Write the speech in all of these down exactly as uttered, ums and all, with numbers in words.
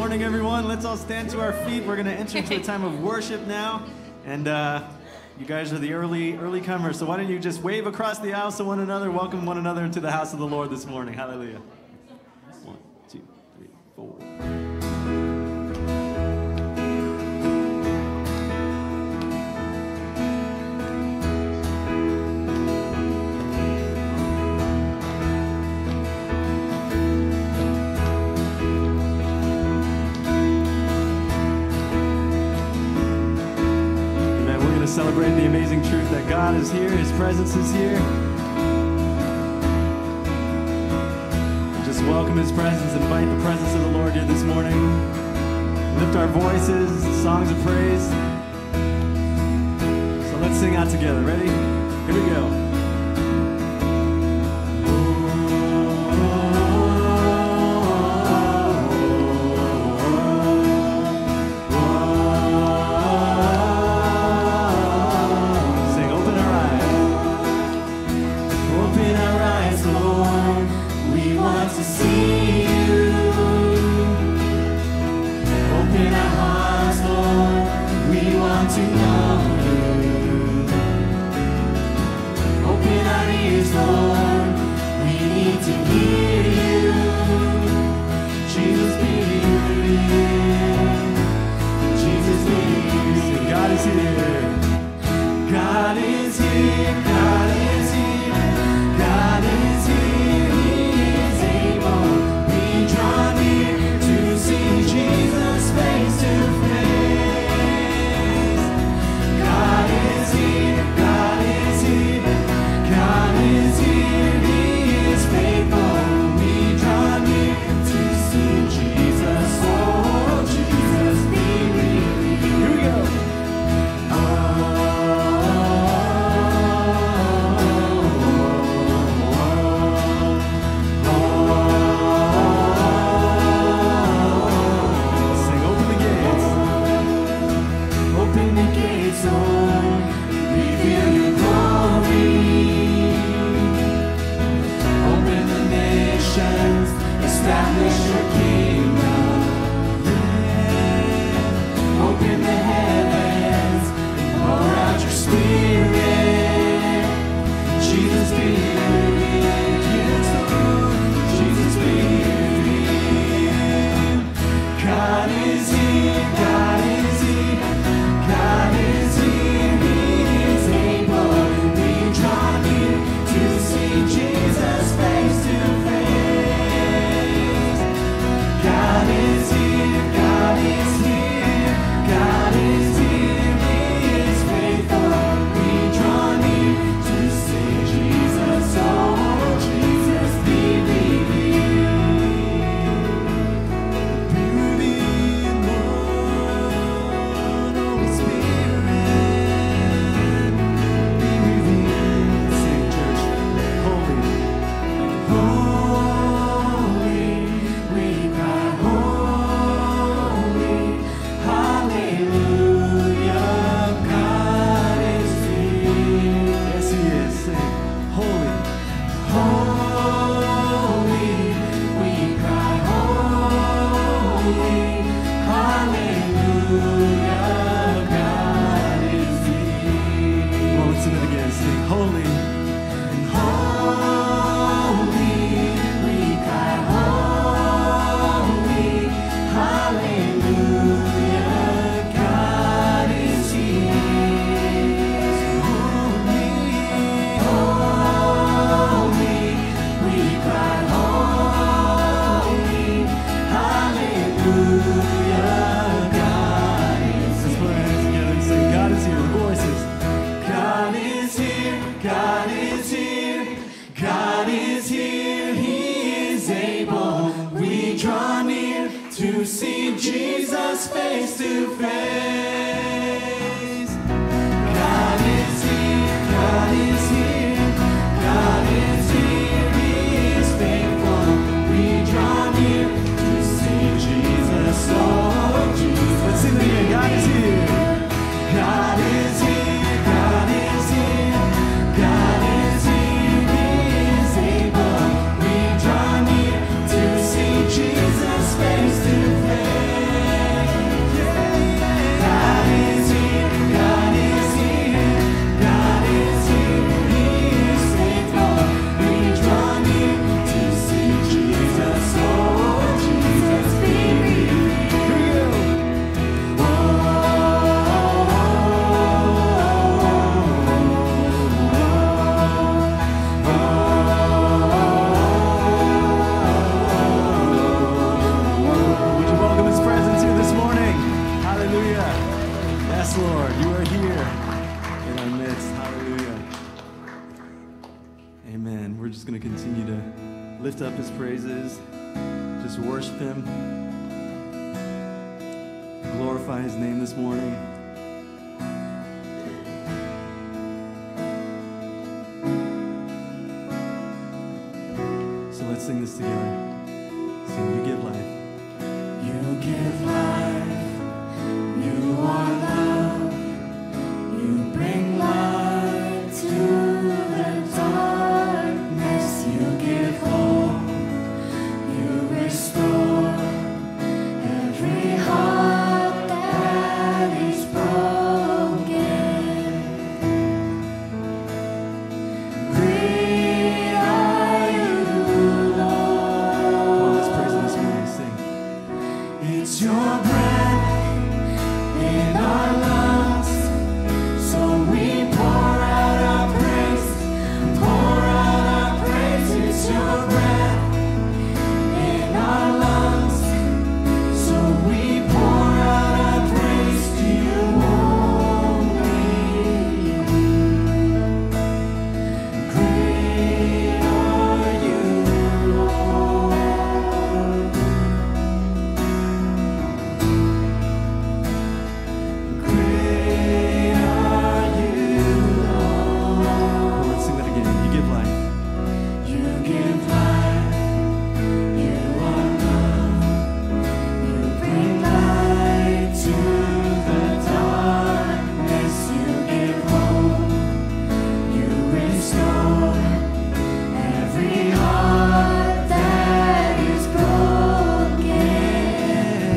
morning, everyone. Let's all stand to our feet. We're going to enter into a time of worship now. And uh, you guys are the early early comers, so why don't you just wave across the aisle to one another, welcome one another into the house of the Lord this morning. Hallelujah. One, two, three, four. Celebrating the amazing truth that God is here, His presence is here. Just welcome His presence, invite the presence of the Lord here this morning. Lift our voices, songs of praise. So let's sing out together. Ready? Here we go. Jesus face to face. Amen. We're just going to continue to lift up his praises, just worship him, glorify his name this morning. So let's sing this together. Sing, you give life. You give life. You are love. You bring light to the darkness. You give hope. You restore every heart that is broken. Great are you, Lord. Come on, let's praise him this morning. Sing. It's your breath in our lungs, so we pour out our praise, pour out our praise. It's your breath in our lungs, so we pour out our praise to you only. Great are you, Lord. Great are you, Lord. Let's sing that again. You give life. You give life. You are love. You bring light to the darkness. You give hope. You restore every heart that is broken.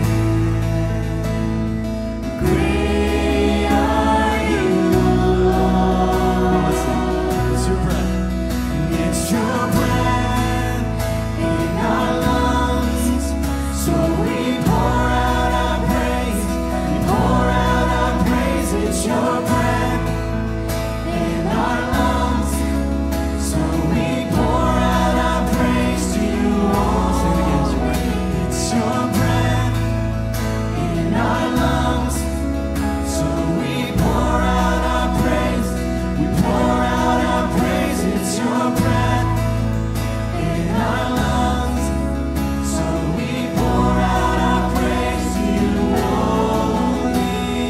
Great are you, Lord. Let's sing. It's your breath. It's your breath in our lungs, so we pour out our praise, we pour out our praise. It's your breath in our lungs, so we pour out our praise to you only. It's your breath in our lungs, so we pour out our praise, we pour out our praise. It's your breath in our lungs, so we pour out our praise to you only.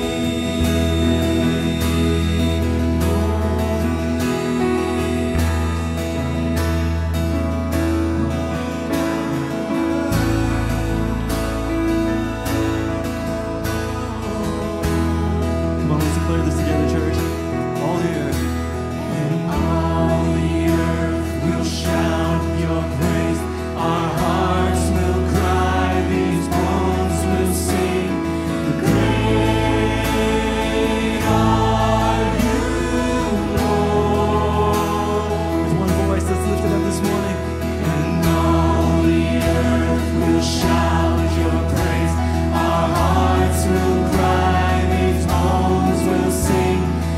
Come on, let's declare this together, church. All the earth. All the earth will shout your praise. Our hearts will cry. These bones will sing. Great are you, Lord. With one voice, let's lift it up this morning. And all the earth will shout your praise. Our hearts will cry. These bones will sing.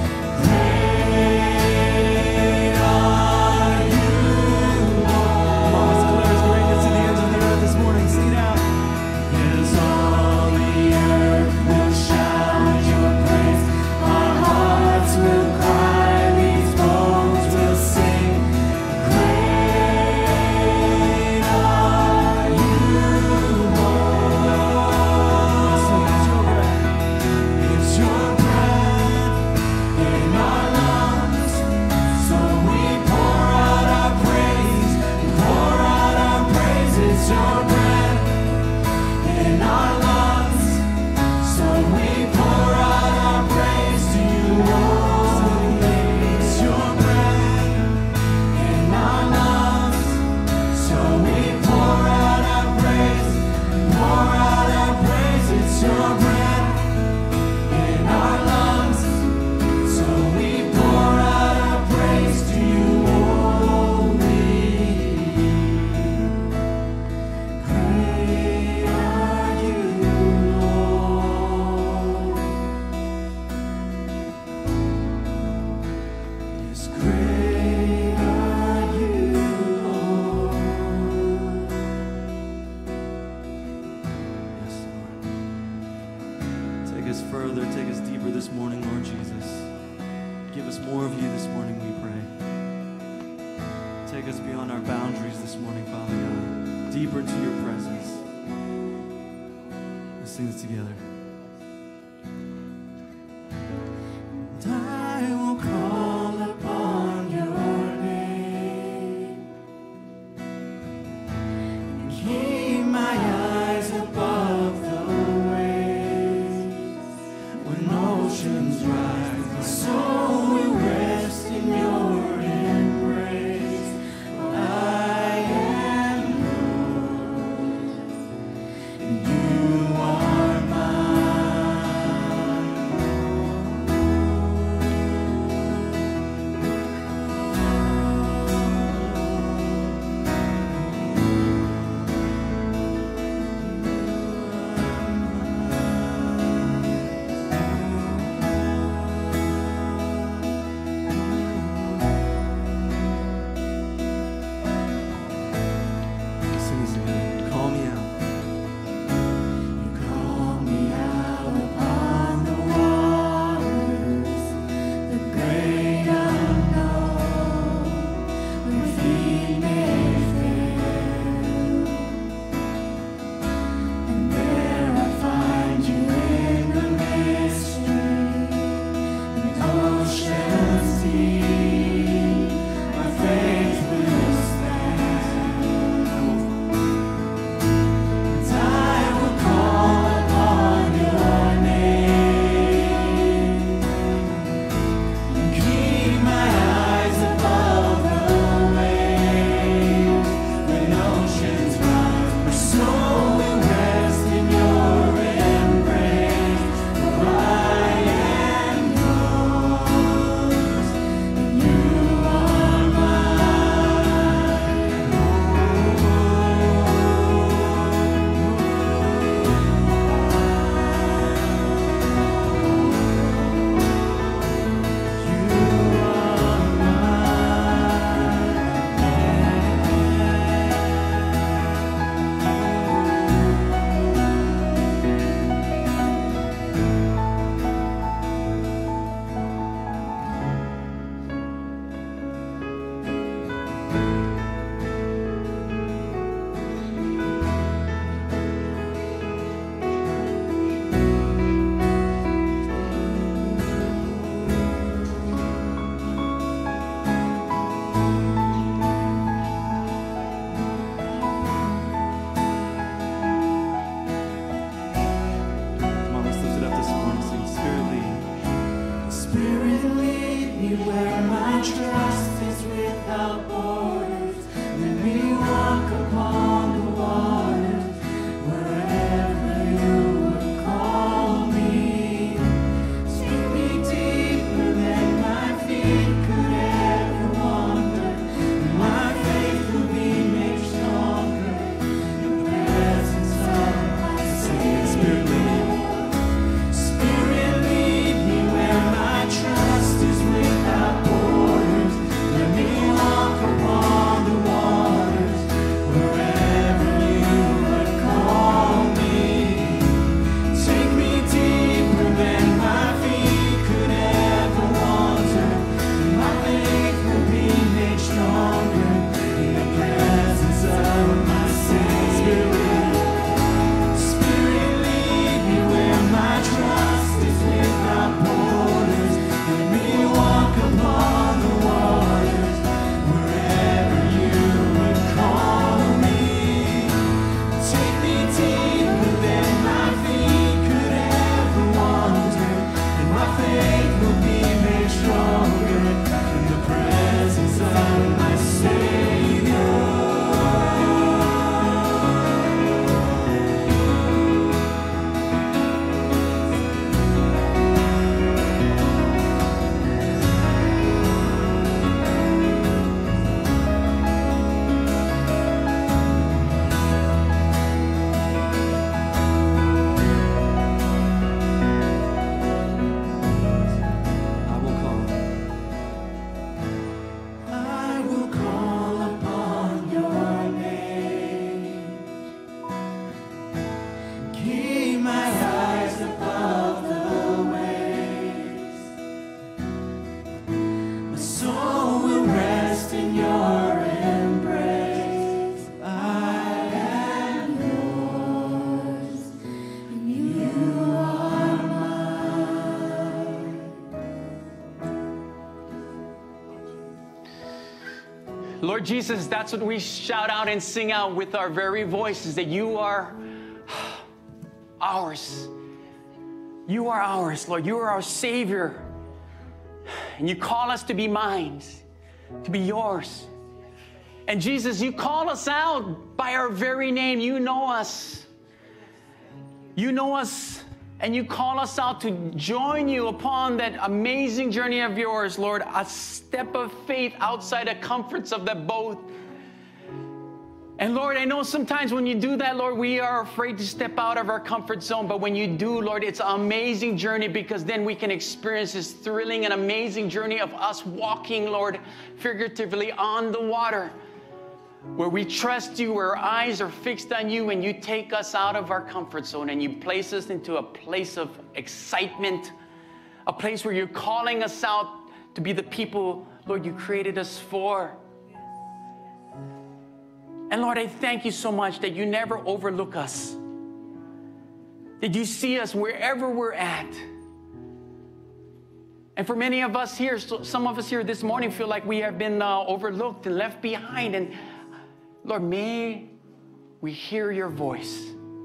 Great are you, Come on, let's declare his greatness to the ends of the earth this morning. Sing it out. Yes, all the earth will shout your praise. Our hearts will cry. These bones will sing. Great are you, Lord. Sing, it's your breath. It's your breath in our lungs, so we pour out our praise, we pour out our praise. It's your breath in our lungs, so we pour out our praise to you only. It's your breath in our lungs, so we pour out our praise, pour out our praise. It's your breath in our lungs, so we pour out our praise to you only. Great are you, Lord. Yes, great are you, Lord. Yes, Lord. Take us further, take us deeper this morning, Lord Jesus. Give us more of you this morning, we pray. Take us beyond our boundaries this morning, Father God. Deeper into your presence. Let's sing this together. And I will call upon your name and keep my eyes above the waves. When oceans rise, my soul will rest in your embrace. For I am yours, and you are Sing this again. Call me out. You call me out upon the waters, the great unknown, where feet may fail. And there I find you in the mystery, in oceans deep. My faith will stand. And I will call upon your name and keep my eyes above the waves. When oceans rise, my soul will rest in your embrace. For I am yours, and you are Come on, let's lift it up this morning. Sing Spirit lead. Spirit, lead me where my trust is without borders. Let me walk upon the waters wherever you would call me. Take me deeper than my feet could ever wander, and my faith will be made stronger in the presence of my Savior. Spirit lead. Spirit, lead me where my trust is without borders. Lord Jesus, that's what we shout out and sing out with our very voices, that you are ours. You are ours, Lord. You are our Savior. And you call us to be mine, to be yours. And Jesus, you call us out by our very name. You know us. You know us, and you call us out to join you upon that amazing journey of yours, Lord, a step of faith outside the comforts of the boat. And Lord, I know sometimes when you do that, Lord, we are afraid to step out of our comfort zone. But when you do, Lord, it's an amazing journey, because then we can experience this thrilling and amazing journey of us walking, Lord, figuratively on the water, where we trust you, where our eyes are fixed on you, and you take us out of our comfort zone and you place us into a place of excitement, a place where you're calling us out to be the people, Lord, you created us for. And Lord, I thank you so much that you never overlook us, that you see us wherever we're at. And for many of us here, so some of us here this morning feel like we have been uh, overlooked and left behind. And Lord, may we hear your voice.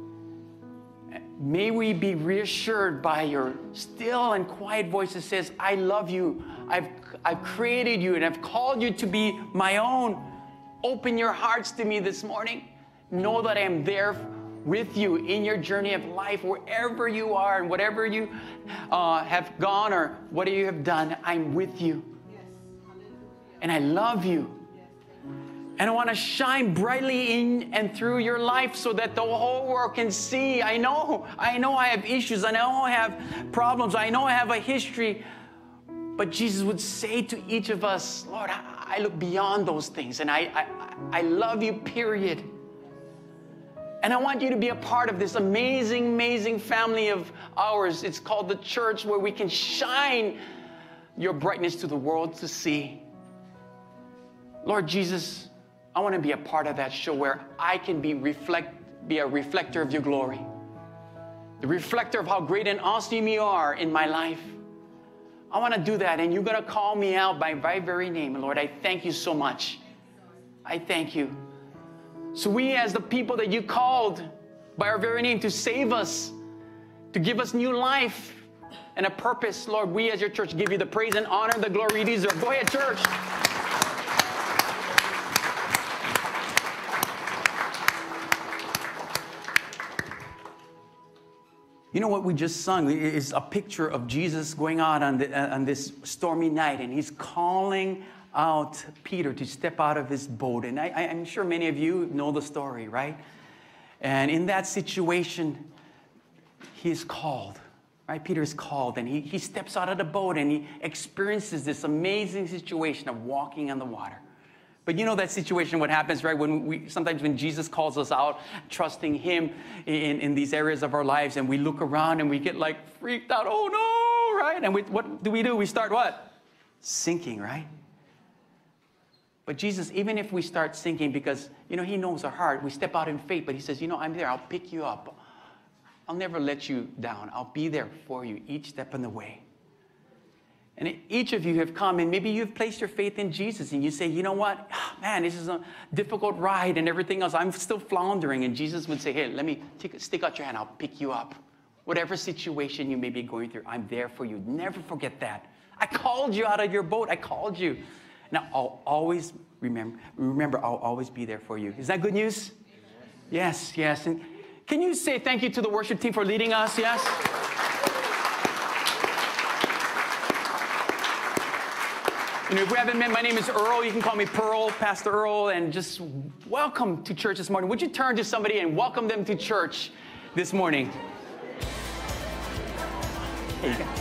May we be reassured by your still and quiet voice that says, I love you. I've, I've created you and I've called you to be my own. Open your hearts to me this morning. Know that I am there with you in your journey of life, wherever you are and whatever you uh, have gone or what you have done. I'm with you. And I love you. And I want to shine brightly in and through your life so that the whole world can see. I know, I know I have issues. I know I have problems. I know I have a history. But Jesus would say to each of us, Lord, I, I look beyond those things. And I, I, I love you, period. And I want you to be a part of this amazing, amazing family of ours. It's called the church, where we can shine your brightness to the world to see. Lord Jesus, I want to be a part of that show where I can be reflect, be a reflector of your glory. The reflector of how great and awesome you are in my life. I want to do that, and you're going to call me out by my very name. And Lord, I thank you so much. I thank you. So we, as the people that you called by our very name to save us, to give us new life and a purpose, Lord, we as your church give you the praise and honor, the glory you deserve. Go ahead, church. You know what we just sung is a picture of Jesus going out on, the, uh, on this stormy night, and he's calling out Peter to step out of his boat. And I, I'm sure many of you know the story, right? And in that situation, he is called, right? Peter is called, and he, he steps out of the boat, and he experiences this amazing situation of walking on the water. But you know that situation, what happens, right? When we, sometimes when Jesus calls us out, trusting him in, in these areas of our lives, and we look around and we get like freaked out, oh no, right? And we, what do we do? We start what? Sinking, right? But Jesus, even if we start sinking, because, you know, he knows our heart, we step out in faith, but he says, you know, I'm there, I'll pick you up. I'll never let you down. I'll be there for you each step of the way. And each of you have come, and maybe you've placed your faith in Jesus, and you say, you know what, oh, man, this is a difficult ride and everything else. I'm still floundering. And Jesus would say, hey, let me take, stick out your hand. I'll pick you up. Whatever situation you may be going through, I'm there for you. Never forget that. I called you out of your boat. I called you. Now, I'll always remember, remember, I'll always be there for you. Is that good news? Yes, yes. And can you say thank you to the worship team for leading us? Yes? You know, if we haven't met, my name is Earl. You can call me Pearl, Pastor Earl, and just welcome to church this morning. Would you turn to somebody and welcome them to church this morning? Here you go.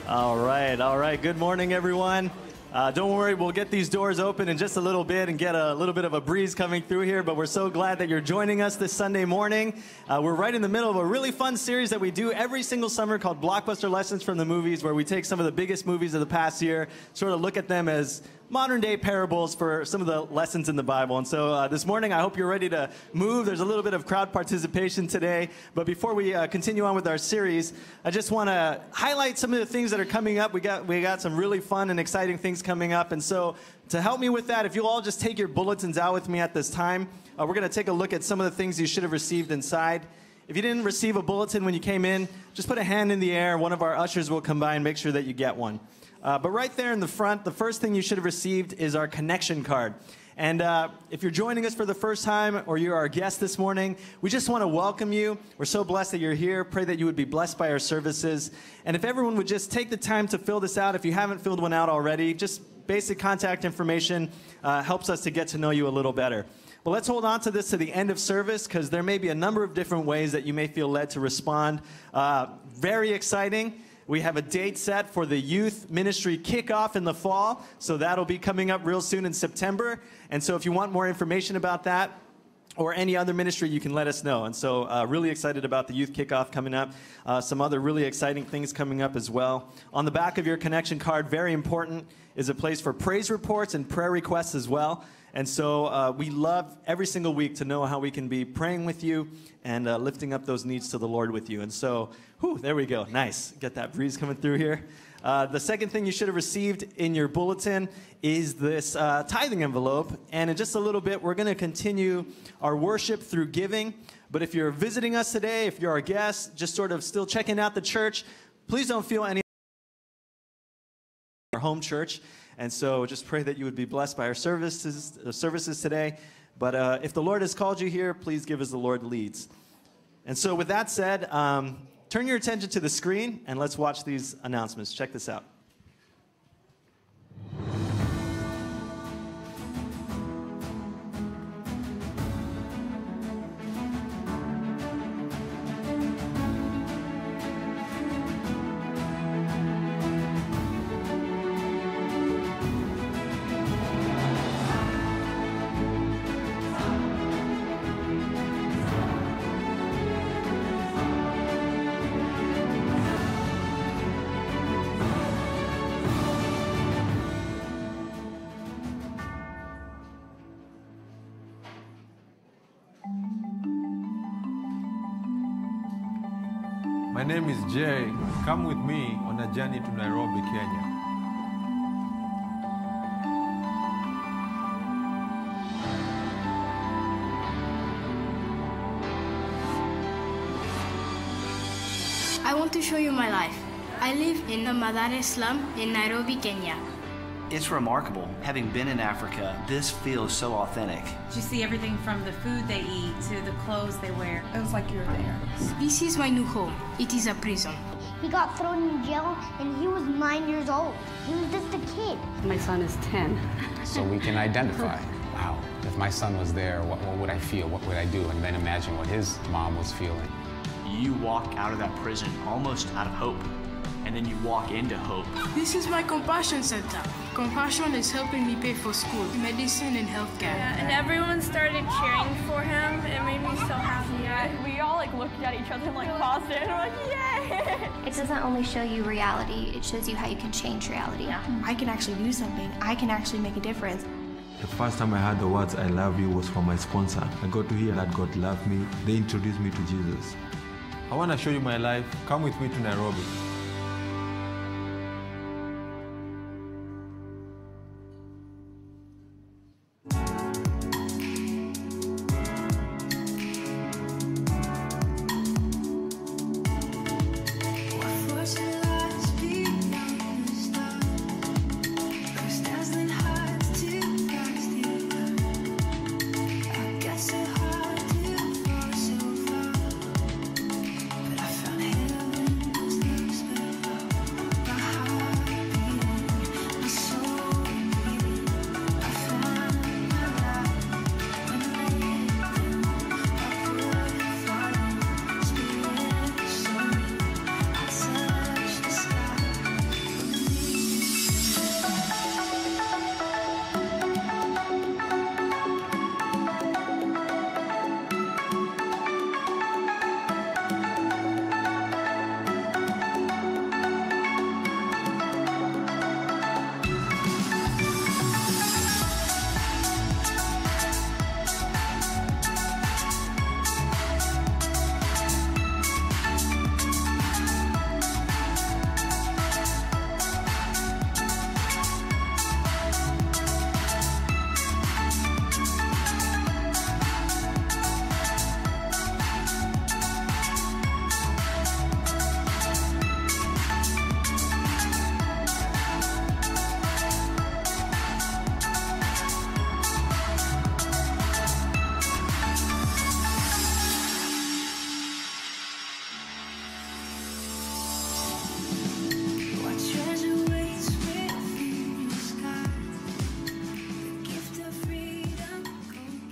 All right, all right. Good morning, everyone. Uh, don't worry, we'll get these doors open in just a little bit and get a little bit of a breeze coming through here, but we're so glad that you're joining us this Sunday morning. Uh, we're right in the middle of a really fun series that we do every single summer called Blockbuster Lessons from the Movies, where we take some of the biggest movies of the past year, sort of look at them as modern-day parables for some of the lessons in the Bible. And so uh, this morning, I hope you're ready to move. There's a little bit of crowd participation today. But before we uh, continue on with our series, I just want to highlight some of the things that are coming up. We got, we got some really fun and exciting things coming up. And so to help me with that, if you'll all just take your bulletins out with me at this time, uh, we're going to take a look at some of the things you should have received inside. If you didn't receive a bulletin when you came in, just put a hand in the air. One of our ushers will come by and make sure that you get one. Uh, but right there in the front, the first thing you should have received is our connection card. And uh, if you're joining us for the first time or you're our guest this morning, we just want to welcome you. We're so blessed that you're here. Pray that you would be blessed by our services. And if everyone would just take the time to fill this out, if you haven't filled one out already, just basic contact information uh, helps us to get to know you a little better. Well, let's hold on to this to the end of service, because there may be a number of different ways that you may feel led to respond. Uh, very exciting. We have a date set for the youth ministry kickoff in the fall, so that'll be coming up real soon in September. And so if you want more information about that or any other ministry, you can let us know. And so uh, really excited about the youth kickoff coming up. Uh, some other really exciting things coming up as well. On the back of your connection card, very important, is a place for praise reports and prayer requests as well. And so uh, we love every single week to know how we can be praying with you and uh, lifting up those needs to the Lord with you. And so, whew, there we go. Nice. Get that breeze coming through here. Uh, the second thing you should have received in your bulletin is this uh, tithing envelope. And in just a little bit, we're going to continue our worship through giving. But if you're visiting us today, if you're our guest, just sort of still checking out the church, please don't feel any our home church. And so just pray that you would be blessed by our services, uh, services today. But uh, if the Lord has called you here, please give as the Lord leads. And so with that said, um, turn your attention to the screen and let's watch these announcements. Check this out. My name is Jay. Come with me on a journey to Nairobi, Kenya. I want to show you my life. I live in the Madare slum in Nairobi, Kenya. It's remarkable. Having been in Africa, this feels so authentic. You see everything from the food they eat to the clothes they wear. It was like you were there. This is my new home. It is a prison. He got thrown in jail and he was nine years old. He was just a kid. My son is ten. So we can identify, wow, if my son was there, what, what would I feel? What would I do? And then imagine what his mom was feeling. You walk out of that prison almost out of hope, and then you walk into hope. This is my compassion center. Compassion is helping me pay for school, medicine, and healthcare. Yeah, and everyone started cheering for him. It made me so happy. Yeah, we all like looked at each other and like paused it and we're like, yay! It doesn't only show you reality, it shows you how you can change reality. Yeah. I can actually do something. I can actually make a difference. The first time I heard the words I love you was from my sponsor. I got to hear that God loved me. They introduced me to Jesus. I want to show you my life. Come with me to Nairobi. But I found heaven in this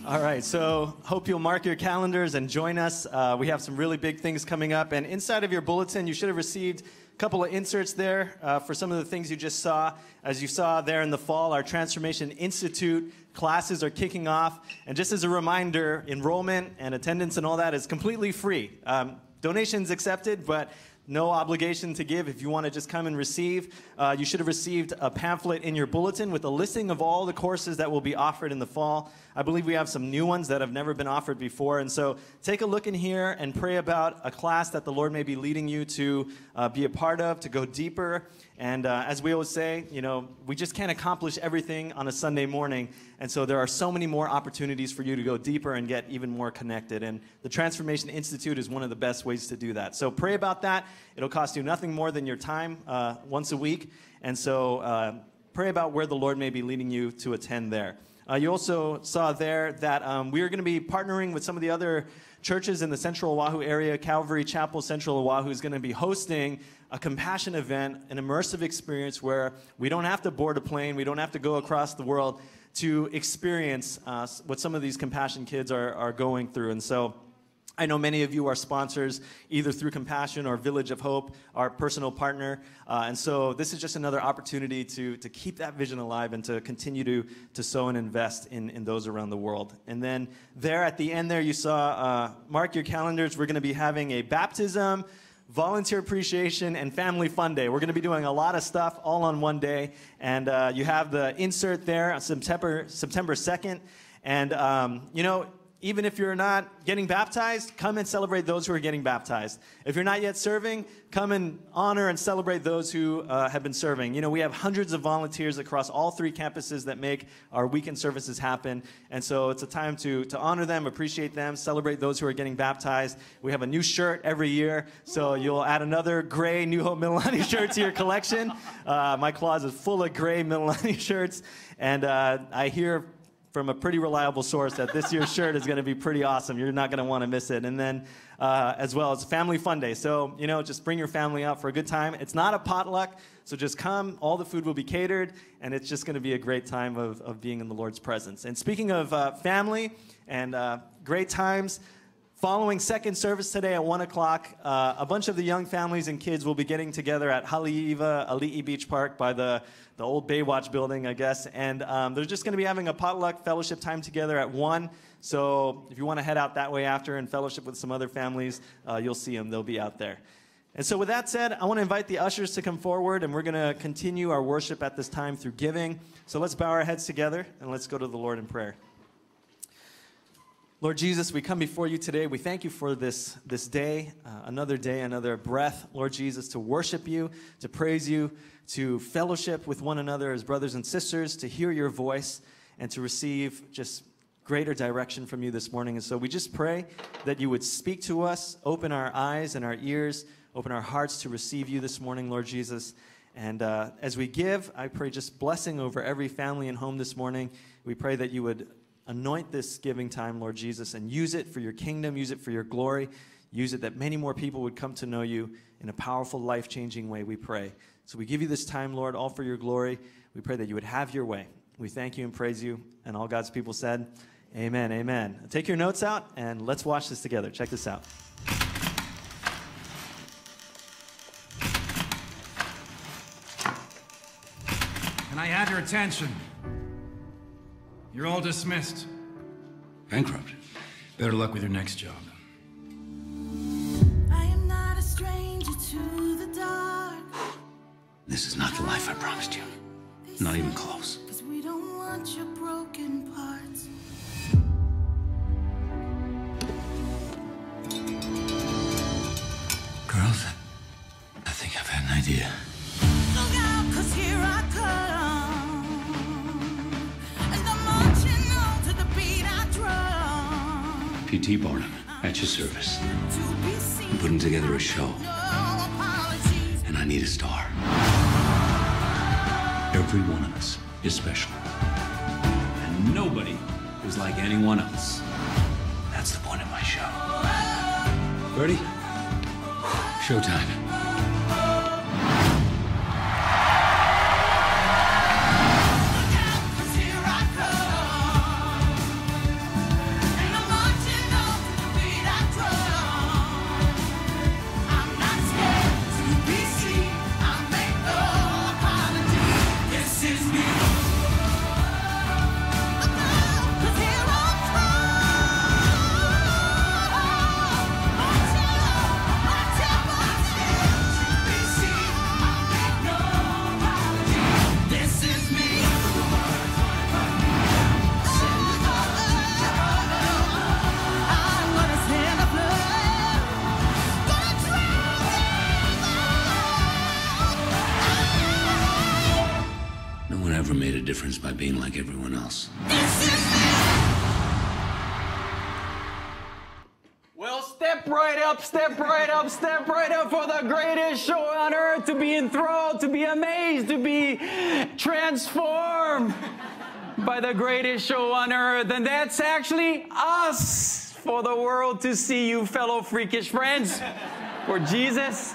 All right, so hope you'll mark your calendars and join us. Uh, we have some really big things coming up. And inside of your bulletin, you should have received a couple of inserts there uh, for some of the things you just saw. As you saw there in the fall, our Transformation Institute classes are kicking off. And just as a reminder, enrollment and attendance and all that is completely free. Um, donations accepted, but no obligation to give. If you want to just come and receive, uh, you should have received a pamphlet in your bulletin with a listing of all the courses that will be offered in the fall. I believe we have some new ones that have never been offered before. And so take a look in here and pray about a class that the Lord may be leading you to uh, be a part of, to go deeper. And uh, as we always say, you know, we just can't accomplish everything on a Sunday morning. And so there are so many more opportunities for you to go deeper and get even more connected. And the Transformation Institute is one of the best ways to do that. So pray about that. It'll cost you nothing more than your time uh, once a week. And so uh, pray about where the Lord may be leading you to attend there. Uh, you also saw there that um, we are going to be partnering with some of the other churches in the Central Oahu area. Calvary Chapel Central Oahu is going to be hosting a compassion event, an immersive experience where we don't have to board a plane, we don't have to go across the world to experience uh, what some of these compassion kids are, are going through. And so I know many of you are sponsors, either through Compassion or Village of Hope, our personal partner. Uh, and so this is just another opportunity to, to keep that vision alive and to continue to, to sow and invest in, in those around the world. And then there at the end there, you saw, uh, mark your calendars, we're going to be having a baptism, volunteer appreciation, and family fun day. We're going to be doing a lot of stuff all on one day. And uh, you have the insert there on September, September second. And, um, you know, even if you're not getting baptized, come and celebrate those who are getting baptized. If you're not yet serving, come and honor and celebrate those who uh, have been serving. You know, we have hundreds of volunteers across all three campuses that make our weekend services happen. And so it's a time to, to honor them, appreciate them, celebrate those who are getting baptized. We have a new shirt every year, so you'll add another gray New Hope Mililani shirt to your collection. Uh, my closet is full of gray Mililani shirts. And uh, I hear from a pretty reliable source that this year's shirt is going to be pretty awesome. You're not going to want to miss it. And then uh, as well, it's Family Fun Day. So, you know, just bring your family out for a good time. It's not a potluck, so just come. All the food will be catered, and it's just going to be a great time of, of being in the Lord's presence. And speaking of uh, family and uh, great times, following second service today at one o'clock, uh, a bunch of the young families and kids will be getting together at Haleiwa, Ali'i Beach Park by the the old Baywatch building, I guess. And um, they're just going to be having a potluck fellowship time together at one. So if you want to head out that way after and fellowship with some other families, uh, you'll see them. They'll be out there. And so with that said, I want to invite the ushers to come forward, and we're going to continue our worship at this time through giving. So let's bow our heads together, and let's go to the Lord in prayer. Lord Jesus, we come before you today. We thank you for this, this day, uh, another day, another breath, Lord Jesus, to worship you, to praise you, to fellowship with one another as brothers and sisters, to hear your voice, and to receive just greater direction from you this morning. And so we just pray that you would speak to us, open our eyes and our ears, open our hearts to receive you this morning, Lord Jesus. And uh, as we give, I pray just blessing over every family and home this morning. We pray that you would anoint this giving time, Lord Jesus, and use it for your kingdom, use it for your glory, use it that many more people would come to know you in a powerful, life-changing way, we pray. So we give you this time, Lord, all for your glory. We pray that you would have your way. We thank you and praise you. And all God's people said, amen, amen. Take your notes out, and let's watch this together. Check this out. Can I have your attention? You're all dismissed. Bankrupt. Better luck with your next job. I am not a stranger to the dark. This is not the life I promised you. Not even close. Cause we don't want your broken parts. Girls, I think I've had an idea. Look out, cause here I come. And I'm marching on to the beat I drum. P T Barnum, at your service. I'm putting together a show. And I need a star. Every one of us is special. And nobody is like anyone else. That's the point of my show. Ready? Showtime. by being like everyone else. Well, step right up, step right up, step right up for the greatest show on earth, to be enthralled, to be amazed, to be transformed by the greatest show on earth. And that's actually us, for the world to see, you fellow freakish friends, for Jesus.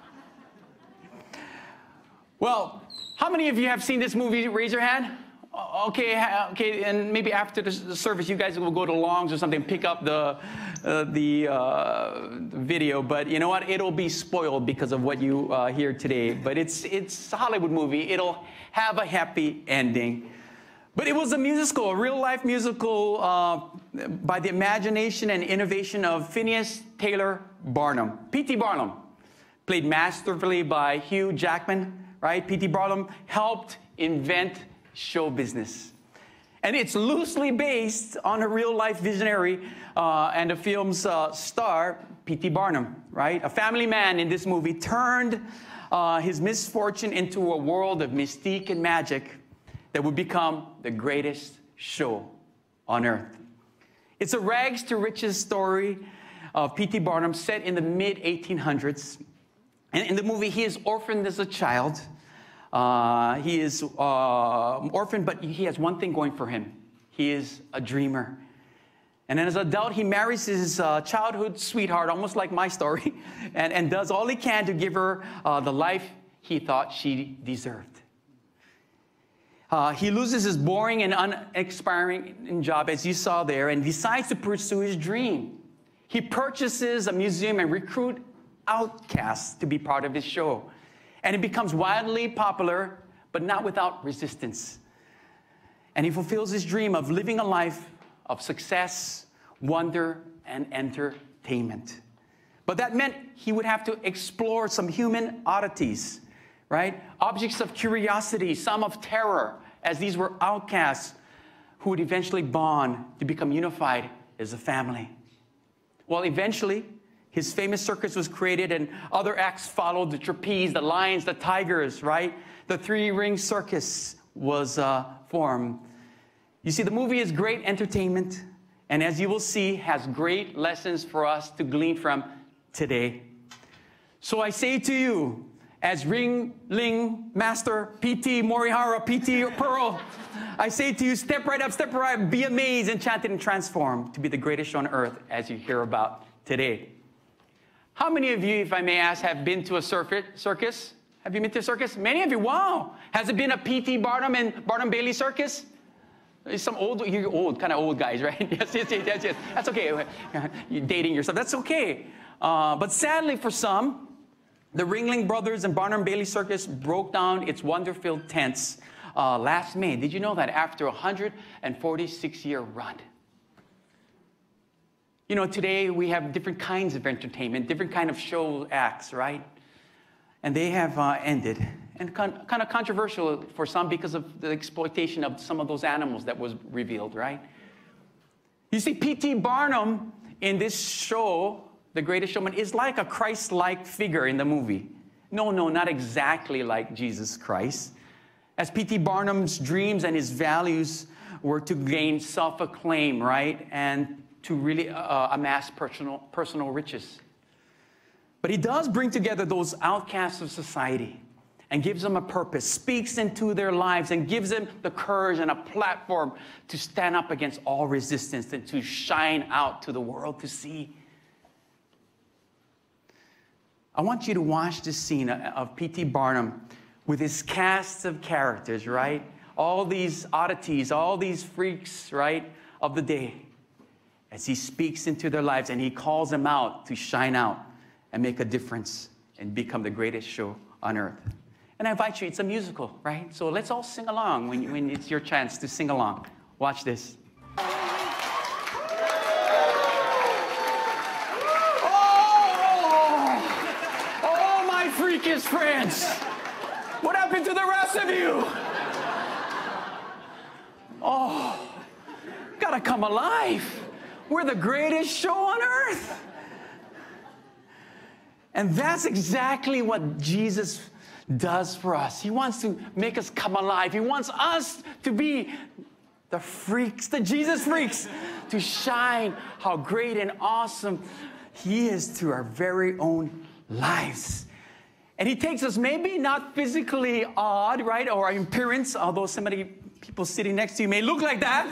Well, how many of you have seen this movie? Raise your hand. Okay, okay, and maybe after the service, you guys will go to Long's or something, pick up the uh, the uh, video. But you know what? It'll be spoiled because of what you uh, hear today. But it's it's a Hollywood movie. It'll have a happy ending. But it was a musical, a real-life musical uh, by the imagination and innovation of Phineas Taylor Barnum. P T Barnum, played masterfully by Hugh Jackman. Right? P T Barnum helped invent show business. And it's loosely based on a real-life visionary uh, and the film's uh, star, P T Barnum, right? A family man in this movie turned uh, his misfortune into a world of mystique and magic that would become the greatest show on earth. It's a rags to riches story of P T Barnum set in the mid eighteen hundreds. And in the movie, he is orphaned as a child. Uh, he is uh, orphaned, but he has one thing going for him. He is a dreamer. And then as an adult, he marries his uh, childhood sweetheart, almost like my story, and, and does all he can to give her uh, the life he thought she deserved. Uh, he loses his boring and uninspiring job, as you saw there, and decides to pursue his dream. He purchases a museum and recruits outcasts to be part of his show. And it becomes wildly popular, but not without resistance. And he fulfills his dream of living a life of success, wonder, and entertainment. But that meant he would have to explore some human oddities, right? Objects of curiosity, some of terror, as these were outcasts who would eventually bond to become unified as a family. Well, eventually, his famous circus was created, and other acts followed: the trapeze, the lions, the tigers, right? The three-ring circus was uh, formed. You see, the movie is great entertainment, and as you will see, has great lessons for us to glean from today. So I say to you, as Ringling Master P T Morihara, P T Pearl, I say to you, step right up, step right up, be amazed, enchanted, and transformed to be the greatest show on earth, as you hear about today. How many of you, if I may ask, have been to a circus? Have you been to a circus? Many of you, wow. Has it been a P T Barnum and Barnum Bailey circus? Some old, you're old, kind of old guys, right? yes, yes, yes, yes. That's okay. You're dating yourself. That's okay. Uh, but sadly for some, the Ringling Brothers and Barnum Bailey circus broke down its wonder-filled tents uh, last May. Did you know that? After a one hundred forty-six year run. You know, today we have different kinds of entertainment, different kind of show acts, right? And they have uh, ended. And con kind of controversial for some because of the exploitation of some of those animals that was revealed, right? You see, P T Barnum in this show, The Greatest Showman, is like a Christ-like figure in the movie. No, no, not exactly like Jesus Christ. As P T Barnum's dreams and his values were to gain self-acclaim, right? And to really uh, amass personal, personal riches. But he does bring together those outcasts of society and gives them a purpose, speaks into their lives, and gives them the courage and a platform to stand up against all resistance and to shine out to the world to see. I want you to watch this scene of P T Barnum with his cast of characters, right? All these oddities, all these freaks, right, of the day, as he speaks into their lives and he calls them out to shine out and make a difference and become the greatest show on earth. And I invite you, it's a musical, right? So let's all sing along when, when it's your chance to sing along. Watch this. Oh, oh my freakish friends. What happened to the rest of you? Oh, gotta come alive. We're the greatest show on earth. And that's exactly what Jesus does for us. He wants to make us come alive. He wants us to be the freaks, the Jesus freaks, to shine how great and awesome He is through our very own lives. And He takes us maybe not physically odd, right, or our appearance, although somebody, people sitting next to you may look like that.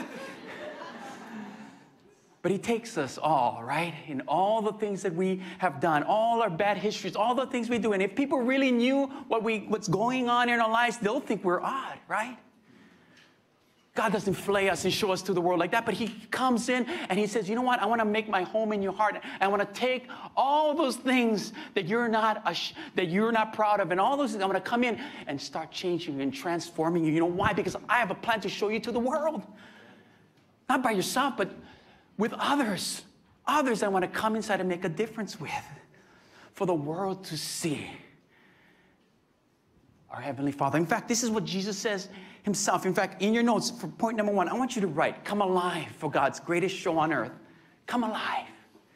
But He takes us all, right, in all the things that we have done, all our bad histories, all the things we do. And if people really knew what we, what's going on in our lives, they'll think we're odd, right? God doesn't flay us and show us to the world like that, but He comes in and He says, you know what? I want to make my home in your heart. I want to take all those things that you're not that you're not proud of, and all those things. I want to come in and start changing you and transforming you. You know why? Because I have a plan to show you to the world. Not by yourself, but with others. Others I want to come inside and make a difference with, for the world to see. Our Heavenly Father. In fact, this is what Jesus says Himself. In fact, in your notes, for point number one, I want you to write, come alive for God's greatest show on earth. Come alive.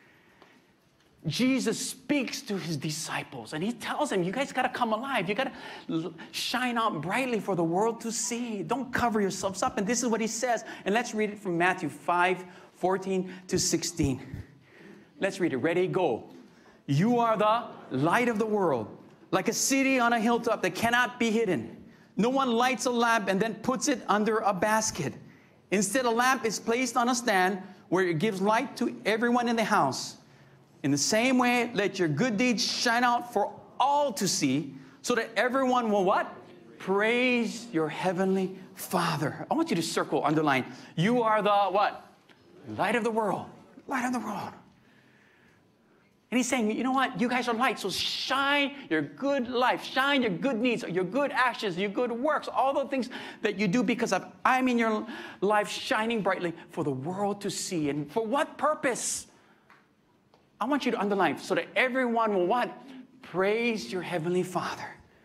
Jesus speaks to His disciples, and He tells them, you guys got to come alive. You got to shine out brightly for the world to see. Don't cover yourselves up. And this is what He says. And let's read it from Matthew five, fourteen to sixteen. Let's read it. Ready? Go. You are the light of the world, like a city on a hilltop that cannot be hidden. No one lights a lamp and then puts it under a basket. Instead, a lamp is placed on a stand where it gives light to everyone in the house. In the same way, let your good deeds shine out for all to see, so that everyone will what? Praise your Heavenly Father. I want you to circle, underline. You are the what? Light of the world. Light of the world. And He's saying, you know what? You guys are light, so shine your good life. Shine your good deeds, your good actions, your good works, all the things that you do, because of I'm in your life shining brightly for the world to see. And for what purpose? I want you to underline, so that everyone will what? Praise your Heavenly Father.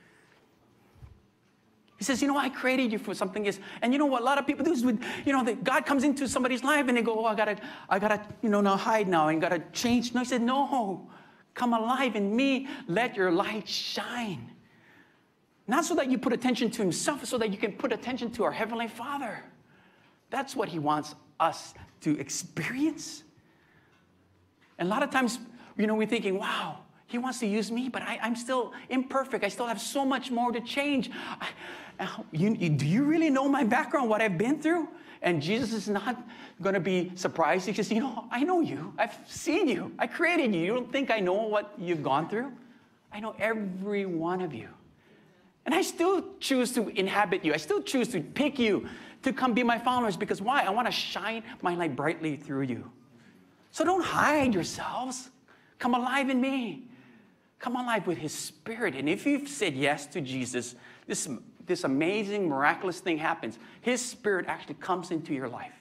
He says, you know, I created you for something else. And you know what a lot of people do is, with, you know, that God comes into somebody's life and they go, oh, I gotta, I gotta, you know, now hide now and gotta change. No, He said, no, come alive in me. Let your light shine. Not so that you put attention to Himself, so that you can put attention to our Heavenly Father. That's what He wants us to experience. And a lot of times, you know, we're thinking, wow, He wants to use me, but I, I'm still imperfect. I still have so much more to change. I, you, you, do you really know my background, what I've been through? And Jesus is not going to be surprised. He says, you know, I know you. I've seen you. I created you. You don't think I know what you've gone through? I know every one of you. And I still choose to inhabit you. I still choose to pick you to come be my followers. Because why? I want to shine my light brightly through you. So don't hide yourselves. Come alive in me. Come alive with His Spirit. And if you've said yes to Jesus, this, this amazing, miraculous thing happens. His Spirit actually comes into your life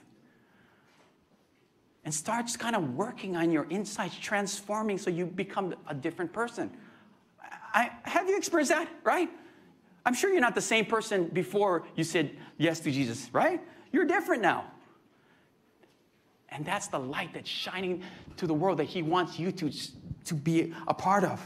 and starts kind of working on your insides, transforming so you become a different person. I, have you experienced that, right? I'm sure you're not the same person before you said yes to Jesus, right? You're different now. And that's the light that's shining to the world that He wants you to, to be a part of.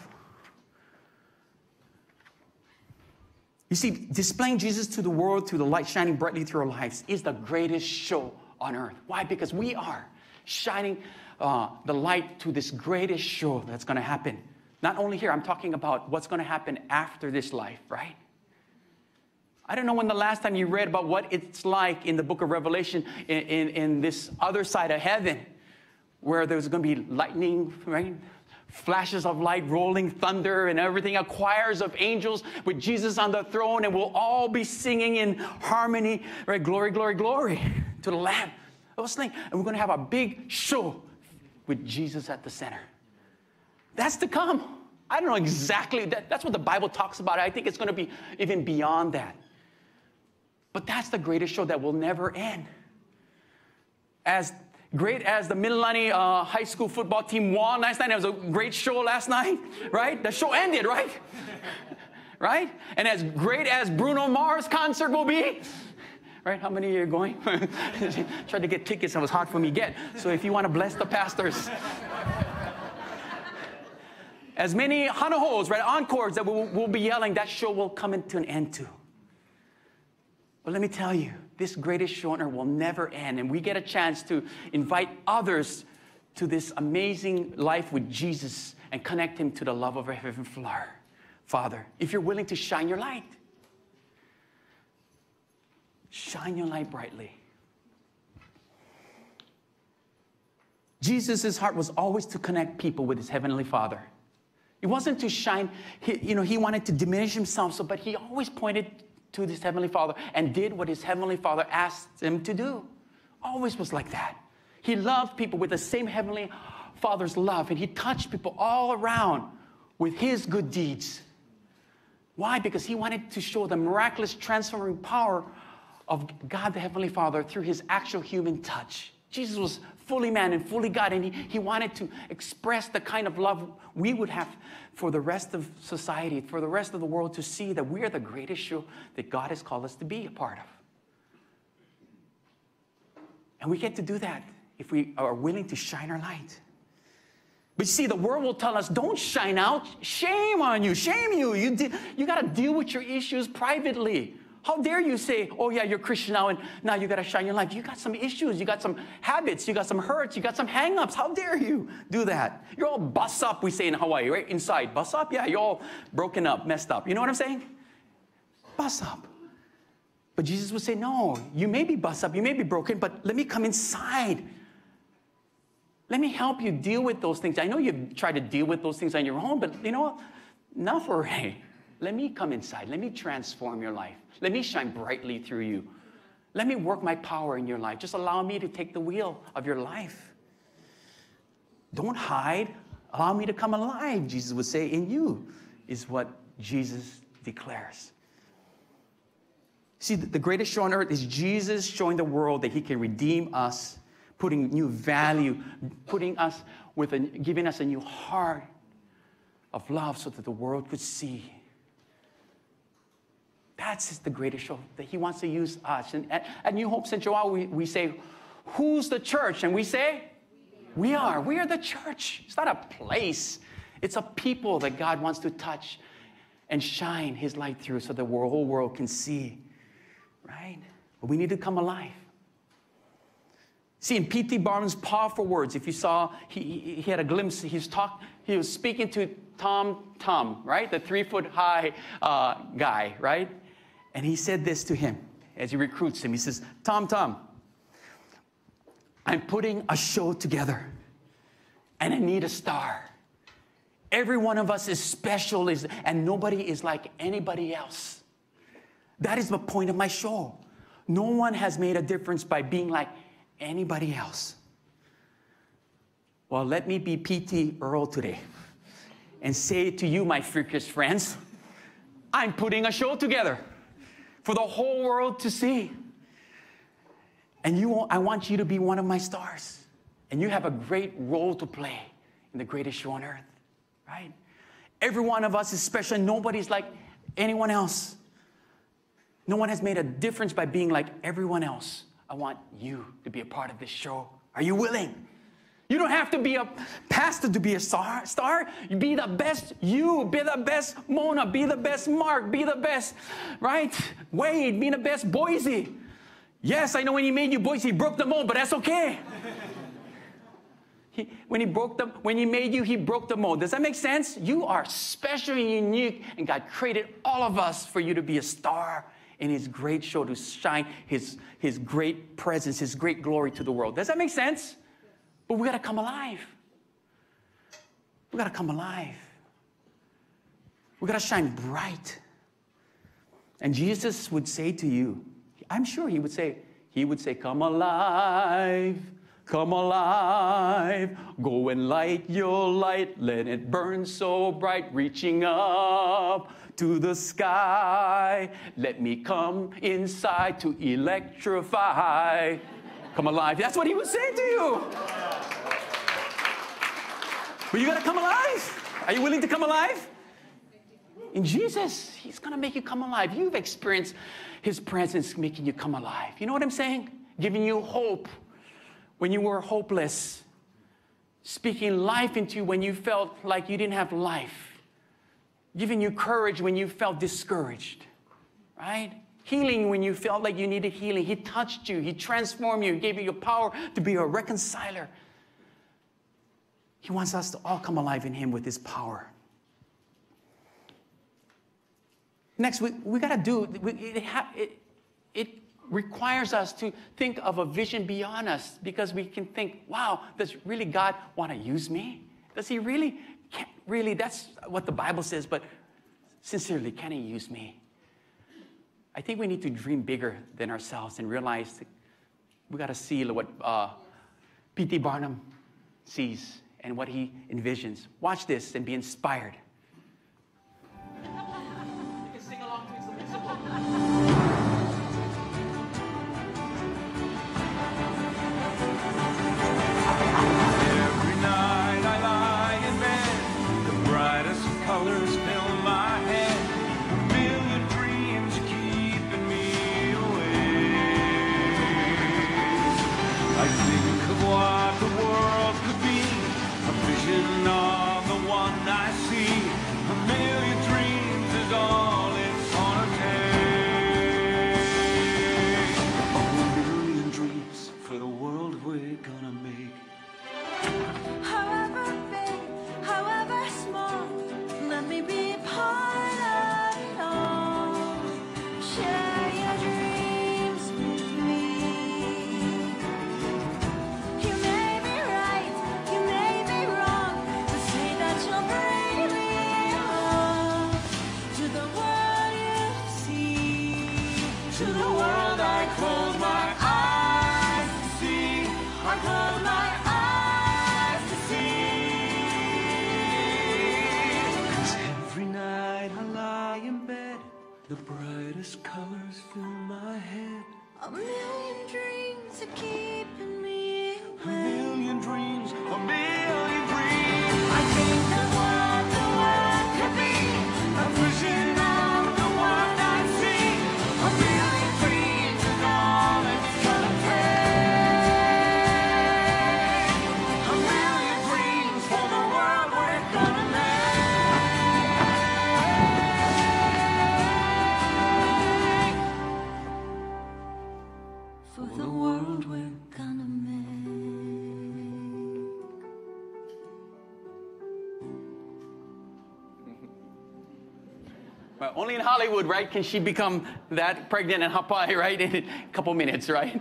You see, displaying Jesus to the world, to the light shining brightly through our lives, is the greatest show on earth. Why? Because we are shining uh, the light to this greatest show that's going to happen. Not only here, I'm talking about what's going to happen after this life, right? I don't know when the last time you read about what it's like in the book of Revelation in, in, in this other side of heaven, where there's going to be lightning, right? Flashes of light, rolling thunder, and everything, choirs of angels with Jesus on the throne, and we'll all be singing in harmony, right? Glory, glory, glory to the Lamb. Those things. And we're going to have a big show with Jesus at the center. That's to come. I don't know exactly. That, that's what the Bible talks about. I think it's going to be even beyond that. But that's the greatest show that will never end. As great as the Mililani uh, high school football team won last night, it was a great show last night, right? The show ended, right? Right? And as great as Bruno Mars' concert will be, right? How many are going? Tried to get tickets. It was hard for me to get. So if you want to bless the pastors. As many hanahos, right, encores that we'll, we'll be yelling, that show will come into an end to. But let me tell you, this Greatest Show on Earth will never end. And we get a chance to invite others to this amazing life with Jesus and connect him to the love of our Heavenly Father. If you're willing to shine your light, shine your light brightly. Jesus' heart was always to connect people with his Heavenly Father. It wasn't to shine, he, you know, he wanted to diminish himself, so, but he always pointed to his Heavenly Father and did what his Heavenly Father asked him to do. Always was like that. He loved people with the same Heavenly Father's love, and he touched people all around with his good deeds. Why? Because he wanted to show the miraculous transforming power of God the Heavenly Father through his actual human touch. Jesus was fully man and fully God, and he, he wanted to express the kind of love we would have for the rest of society, for the rest of the world to see that we are the greatest show that God has called us to be a part of. And we get to do that if we are willing to shine our light. But you see, the world will tell us, don't shine out. Shame on you. Shame you. You, de- you got to deal with your issues privately. How dare you say, oh, yeah, you're Christian now, and now you got to shine your light. You got some issues. You got some habits. You got some hurts. You got some hang-ups. How dare you do that? You're all bust up, we say in Hawaii, right? Inside. Bust up? Yeah, you're all broken up, messed up. You know what I'm saying? Bust up. But Jesus would say, no, you may be bust up. You may be broken, but let me come inside. Let me help you deal with those things. I know you've tried to deal with those things on your own, but you know what? Enough already. Let me come inside. Let me transform your life. Let me shine brightly through you. Let me work my power in your life. Just allow me to take the wheel of your life. Don't hide. Allow me to come alive, Jesus would say, in you, is what Jesus declares. See, the greatest show on earth is Jesus showing the world that he can redeem us, putting new value, putting us with a, giving us a new heart of love so that the world could see. That's the greatest show, that he wants to use us. And at, at New Hope Central Oahu, we, we say, who's the church? And we say, we are. We are the church. It's not a place. It's a people that God wants to touch and shine his light through so the whole world can see. Right? But we need to come alive. See, in P T Barnum's powerful words, if you saw, he, he, he had a glimpse, he was, talk, he was speaking to Tom Tom, right? The three-foot-high uh, guy, right? And he said this to him as he recruits him. He says, Tom Tom, I'm putting a show together, and I need a star. Every one of us is special, is, and nobody is like anybody else. That is the point of my show. No one has made a difference by being like anybody else. Well, let me be P T Earl today and say to you, my freakish friends, I'm putting a show together for the whole world to see. And you, I want you to be one of my stars. And you have a great role to play in the greatest show on earth, right? Every one of us is special. Nobody's like anyone else. No one has made a difference by being like everyone else. I want you to be a part of this show. Are you willing? You don't have to be a pastor to be a star. star. You be the best you. Be the best Mona. Be the best Mark. Be the best, right? Wade. Be the best Boise. Yes, I know when he made you Boise, he broke the mold, but that's okay. He, when, he broke the, when he made you, he broke the mold. Does that make sense? You are special and unique, and God created all of us for you to be a star in his great show, to shine his, his great presence, his great glory to the world. Does that make sense? But we got to come alive. We got to come alive. We got to shine bright. And Jesus would say to you, I'm sure he would say, he would say, come alive, come alive, go and light your light, let it burn so bright, reaching up to the sky. Let me come inside to electrify. Come alive. That's what he would say to you. But you got to come alive. Are you willing to come alive? In Jesus, he's going to make you come alive. You've experienced his presence making you come alive. You know what I'm saying? Giving you hope when you were hopeless. Speaking life into you when you felt like you didn't have life. Giving you courage when you felt discouraged, right? Healing when you felt like you needed healing. He touched you. He transformed you. He gave you your power to be a reconciler. He wants us to all come alive in him with his power. Next, we, we got to do, we, it, ha, it, it requires us to think of a vision beyond us, because we can think, wow, does really God want to use me? Does he really, can't really, that's what the Bible says, but sincerely, can he use me? I think we need to dream bigger than ourselves and realize that we got to see what uh, P T Barnum sees and what he envisions. Watch this and be inspired. You can sing along to it, it's simple. Every night I lie in bed, the brightest colors fill my head, a million dreams keeping me awake. I think of what the world could be, a vision of the one I see, a million dreams is all it's gonna take. A million dreams for the world we're gonna make. However big, however small, let me be a part of it all. Share your dreams with me. You may be right, you may be wrong, but say that you'll bring me along to the world you see. To the world I close my eyes to see. I close my eyes to see. 'Cause every night I lie in bed, the brightest colors fill my head. A million dreams are keeping me A awake. million dreams, a million dreams. I think of what the world could be, a vision of the one I see. A million dreams is all it's gonna take. A million dreams for the world we're gonna make. For the world we're gonna make. Well, only in Hollywood, right, can she become that pregnant and hapai, right, in a couple minutes, right?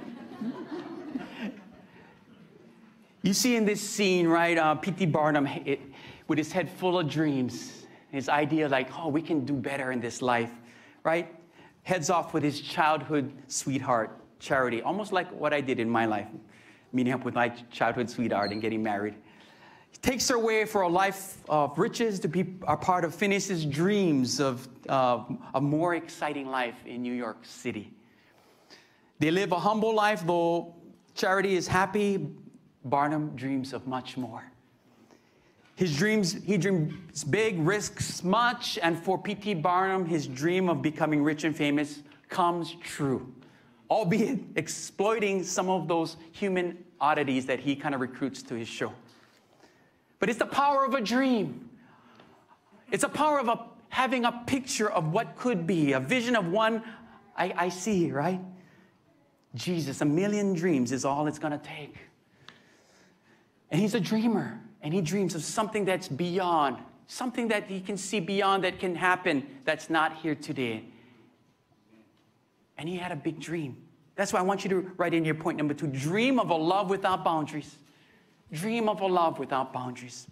You see in this scene, right, uh, P T Barnum, it, with his head full of dreams, his idea like, oh, we can do better in this life, right? Heads off with his childhood sweetheart, Charity, almost like what I did in my life, meeting up with my childhood sweetheart and getting married. He takes her away for a life of riches to be a part of Phineas's dreams of uh, a more exciting life in New York City. They live a humble life, though Charity is happy. Barnum dreams of much more. His dreams, he dreams big, risks much, and for P T Barnum, his dream of becoming rich and famous comes true, albeit exploiting some of those human oddities that he kind of recruits to his show. But it's the power of a dream. It's a power of a, having a picture of what could be, a vision of one I, I see, right? Jesus, a million dreams is all it's going to take. And he's a dreamer, and he dreams of something that's beyond, something that he can see beyond that can happen that's not here today. And he had a big dream. That's why I want you to write in your point number two, dream of a love without boundaries. Dream of a love without boundaries.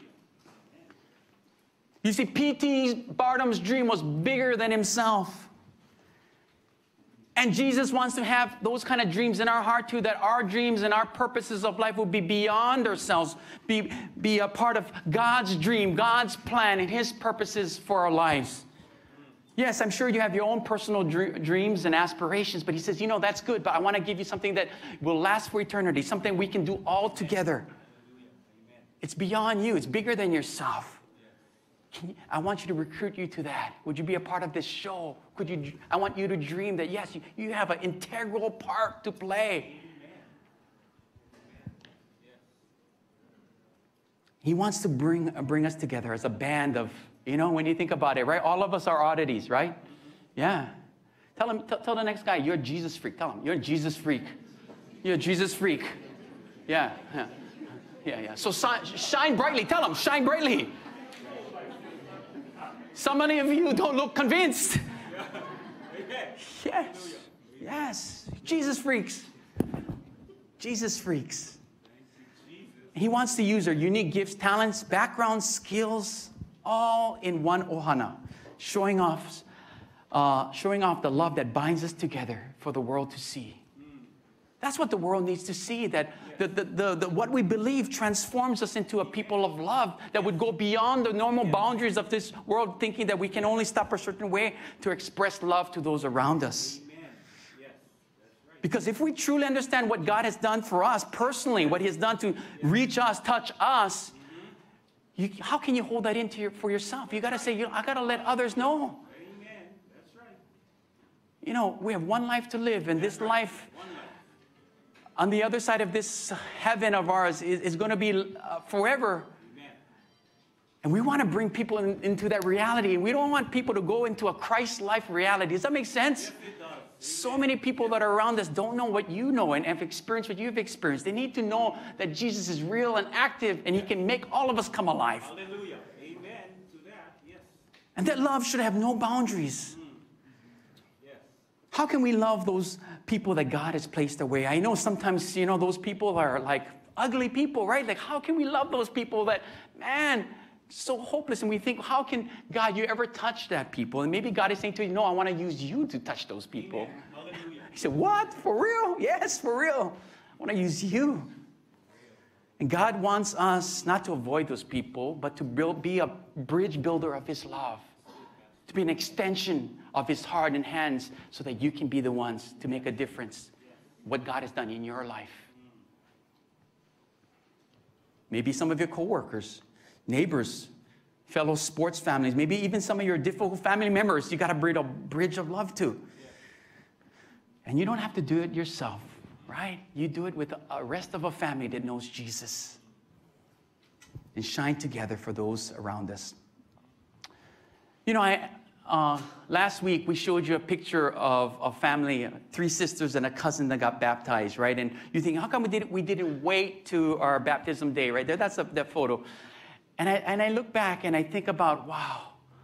You see, P T Barnum's dream was bigger than himself. And Jesus wants to have those kind of dreams in our heart too, that our dreams and our purposes of life will be beyond ourselves, be, be a part of God's dream, God's plan, and his purposes for our lives. Yes, I'm sure you have your own personal dr- dreams and aspirations, but he says, you know, that's good, but I want to give you something that will last for eternity, something we can do all together. It's beyond you. It's bigger than yourself. Can you, I want you to recruit you to that. Would you be a part of this show? Could you? I want you to dream that, yes, you, you have an integral part to play. He wants to bring, bring us together as a band of, you know, when you think about it, right? All of us are oddities, right? Yeah. Tell him, t- tell the next guy, you're a Jesus freak. Tell him, you're a Jesus freak. You're a Jesus freak. Yeah, yeah, yeah, yeah. So shine, shine brightly. Tell him, shine brightly. So many of you don't look convinced. Yes, yes. Jesus freaks. Jesus freaks. He wants to use our unique gifts, talents, backgrounds, skills, all in one ohana, showing off, uh, showing off the love that binds us together for the world to see. That's what the world needs to see, that the, the, the, the, what we believe transforms us into a people of love that would go beyond the normal boundaries of this world, thinking that we can only stop a certain way to express love to those around us. Because if we truly understand what God has done for us personally, what He has done to reach us, touch us, you, how can you hold that in to your, for yourself? You got to say, you know, I got to let others know. Amen. That's right. You know, we have one life to live, and this life, on the other side of this heaven of ours, is, is going to be uh, forever. Amen. And we want to bring people in, into that reality, and we don't want people to go into a Christ life reality. Does that make sense? Yes, it does. So many people that are around us don't know what you know and have experienced what you've experienced. They need to know that Jesus is real and active, and He can make all of us come alive. Hallelujah. Amen to that. Yes. And that love should have no boundaries. Mm. Yes. How can we love those people that God has placed away? I know sometimes, you know, those people are like ugly people, right? Like, how can we love those people that, man, so hopeless? And we think, how can God, you ever touch that people? And maybe God is saying to you, no, I want to use you to touch those people. He said, what? For real? Yes, for real. I want to use you. And God wants us not to avoid those people, but to build, be a bridge builder of His love, to be an extension of His heart and hands, so that you can be the ones to make a difference, what God has done in your life. Maybe some of your coworkers, neighbors, fellow sports families, maybe even some of your difficult family members, you got to build a bridge of love to. And you don't have to do it yourself, right? You do it with the rest of a family that knows Jesus. And shine together for those around us. You know, I, uh, last week we showed you a picture of a family, three sisters and a cousin that got baptized, right? And you think, how come we didn't, we didn't wait to our baptism day, right? There, that's a, that photo. And I, and I look back and I think about, wow,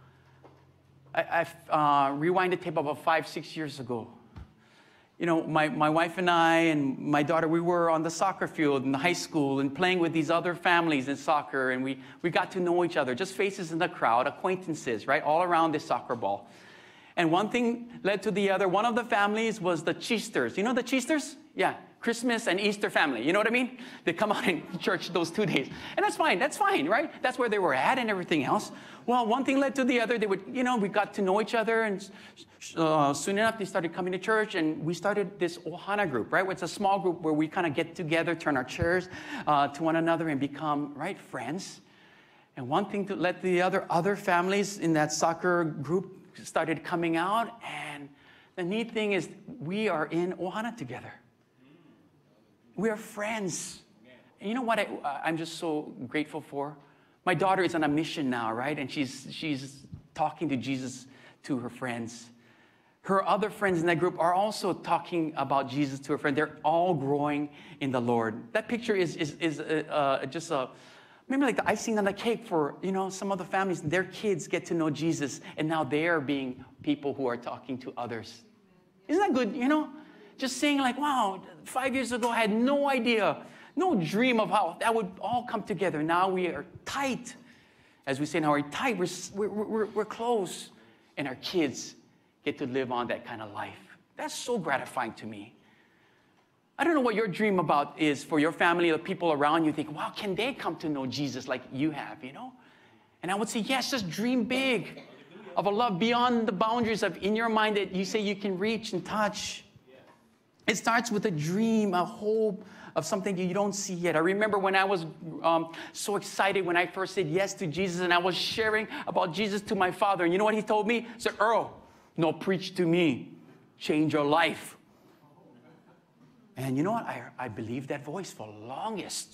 I, I've uh, rewinded tape about five, six years ago. You know, my, my wife and I and my daughter, we were on the soccer field in the high school and playing with these other families in soccer, and we, we got to know each other, just faces in the crowd, acquaintances, right, all around this soccer ball. And one thing led to the other. One of the families was the Cheesters. You know the Cheesters? Yeah, Christmas and Easter family. You know what I mean? They come out in church those two days. And that's fine. That's fine, right? That's where they were at and everything else. Well, one thing led to the other. They would, you know, we got to know each other. And uh, soon enough, they started coming to church. And we started this Ohana group, right? It's a small group where we kind of get together, turn our chairs uh, to one another and become, right, friends. And one thing to led to the other. Other families in that soccer group started coming out. And the neat thing is we are in Ohana together. We are friends. And you know what I, I'm just so grateful for? My daughter is on a mission now, right? And she's, she's talking to Jesus to her friends. Her other friends in that group are also talking about Jesus to her friends. They're all growing in the Lord. That picture is, is, is uh, uh, just a, maybe like the icing on the cake for, you know, some of the families. Their kids get to know Jesus, and now they are being people who are talking to others. Isn't that good, you know? Just saying like, wow, five years ago I had no idea, no dream of how that would all come together. Now we are tight. As we say now, we're tight, we're, we're, we're, we're close. And our kids get to live on that kind of life. That's so gratifying to me. I don't know what your dream about is for your family, the people around you. Think, wow, can they come to know Jesus like you have, you know? And I would say, yes, just dream big of a love beyond the boundaries of in your mind that you say you can reach and touch. It starts with a dream, a hope of something you don't see yet. I remember when I was um, so excited when I first said yes to Jesus, and I was sharing about Jesus to my father. And you know what he told me? He said, Earl, no, preach to me. Change your life. And you know what? I, I believed that voice for longest,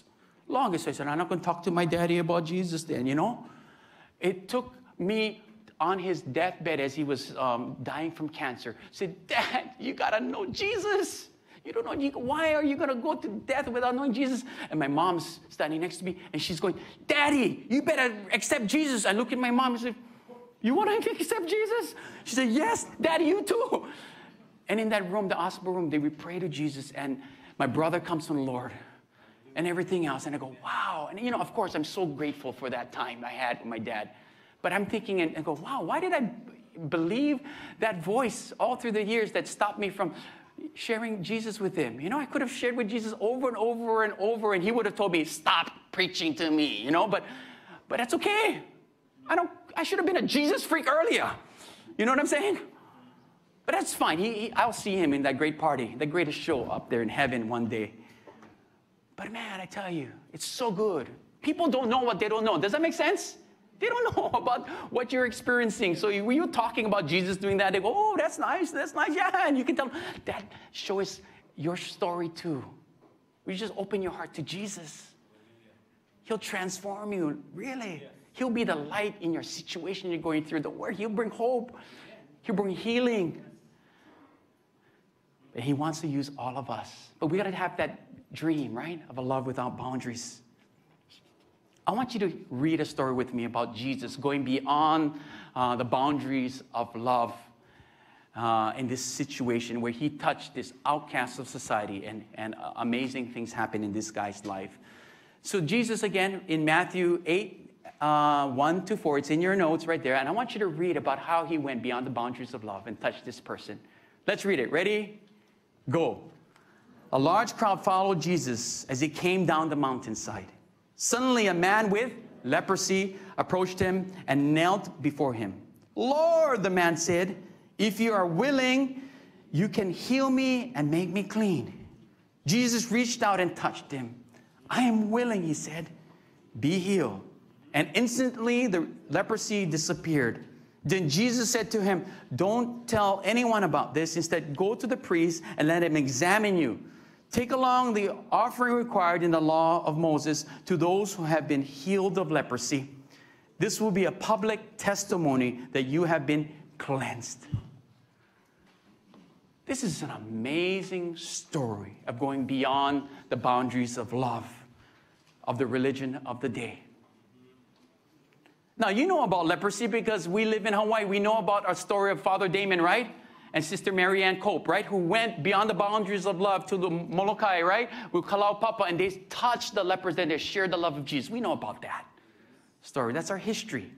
longest. So I said, I'm not going to talk to my daddy about Jesus then, you know. It took me on his deathbed as he was um, dying from cancer. Said, Dad, you got to know Jesus. You don't know, you, why are you going to go to death without knowing Jesus? And my mom's standing next to me, and she's going, Daddy, you better accept Jesus. I look at my mom and say, you want to accept Jesus? She said, yes, Daddy, you too. And in that room, the hospital room, they would pray to Jesus, and my brother comes from the Lord and everything else. And I go, wow. And, you know, of course, I'm so grateful for that time I had with my dad. But I'm thinking and, and go, wow, why did I believe that voice all through the years that stopped me from sharing Jesus with him? You know, I could have shared with Jesus over and over and over, and he would have told me, stop preaching to me, you know, but, but that's okay. I don't, I should have been a Jesus freak earlier. You know what I'm saying? But that's fine. He, he, I'll see him in that great party, the greatest show up there in heaven one day. But man, I tell you, it's so good. People don't know what they don't know. Does that make sense? They don't know about what you're experiencing. So when you're talking about Jesus doing that, they go, oh, that's nice, that's nice, yeah. And you can tell them, that show us your story too. You just open your heart to Jesus. He'll transform you, really. He'll be the light in your situation you're going through. The word, he'll bring hope. He'll bring healing. But he wants to use all of us. But we got to have that dream, right, of a love without boundaries. I want you to read a story with me about Jesus going beyond uh, the boundaries of love uh, in this situation where he touched this outcast of society, and, and uh, amazing things happen in this guy's life. So Jesus, again, in Matthew eight, uh, one to four, it's in your notes right there, and I want you to read about how he went beyond the boundaries of love and touched this person. Let's read it. Ready? Go. A large crowd followed Jesus as he came down the mountainside. Suddenly, a man with leprosy approached him and knelt before him. Lord, the man said, if you are willing, you can heal me and make me clean. Jesus reached out and touched him. I am willing, he said, be healed. And instantly, the leprosy disappeared. Then Jesus said to him, don't tell anyone about this. Instead, go to the priest and let him examine you. Take along the offering required in the law of Moses to those who have been healed of leprosy. This will be a public testimony that you have been cleansed. This is an amazing story of going beyond the boundaries of love, of the religion of the day. Now, you know about leprosy because we live in Hawaii. We know about our story of Father Damon, right? And Sister Mary Ann Cope, right? Who went beyond the boundaries of love to the Molokai, right? With Kalau Papa, and they touched the lepers and they shared the love of Jesus. We know about that story. That's our history.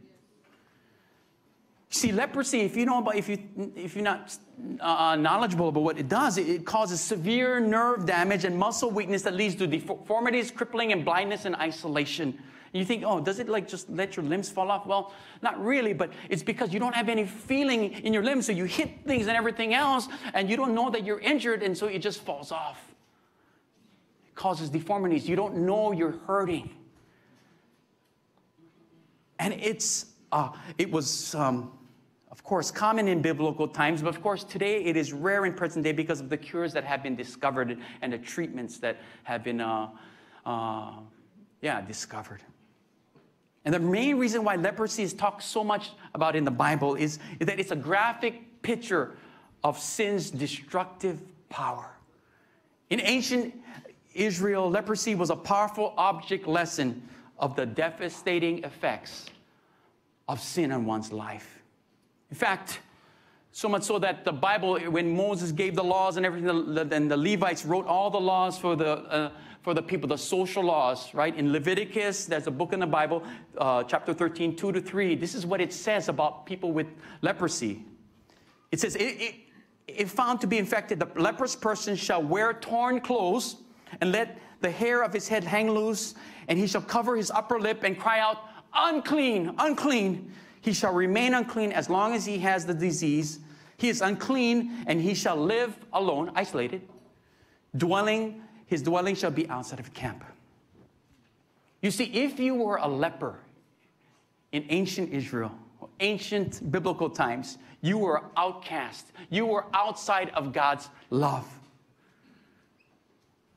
See, leprosy, if you know about, if, you, if you're not uh, knowledgeable about what it does, it, it causes severe nerve damage and muscle weakness that leads to deformities, crippling, and blindness and isolation. You think, oh, does it like just let your limbs fall off? Well, not really, but it's because you don't have any feeling in your limbs, so you hit things and everything else, and you don't know that you're injured, and so it just falls off. It causes deformities. You don't know you're hurting. And it's, uh, it was, um, of course, common in biblical times, but of course today it is rare in present day because of the cures that have been discovered and the treatments that have been, uh, uh, yeah, discovered. And the main reason why leprosy is talked so much about in the Bible is, is that it's a graphic picture of sin's destructive power. In ancient Israel, leprosy was a powerful object lesson of the devastating effects of sin on one's life. In fact, so much so that the Bible, when Moses gave the laws and everything, then the Levites wrote all the laws for the uh, for the people, the social laws, right? In Leviticus, there's a book in the Bible, uh, chapter thirteen, two to three. This is what it says about people with leprosy. It says, it, it, if found to be infected, the leprous person shall wear torn clothes and let the hair of his head hang loose, and he shall cover his upper lip and cry out, unclean, unclean. He shall remain unclean as long as he has the disease. He is unclean, and he shall live alone, isolated, dwelling His dwelling shall be outside of camp. You see, if you were a leper in ancient Israel, ancient biblical times, you were outcast. You were outside of God's love.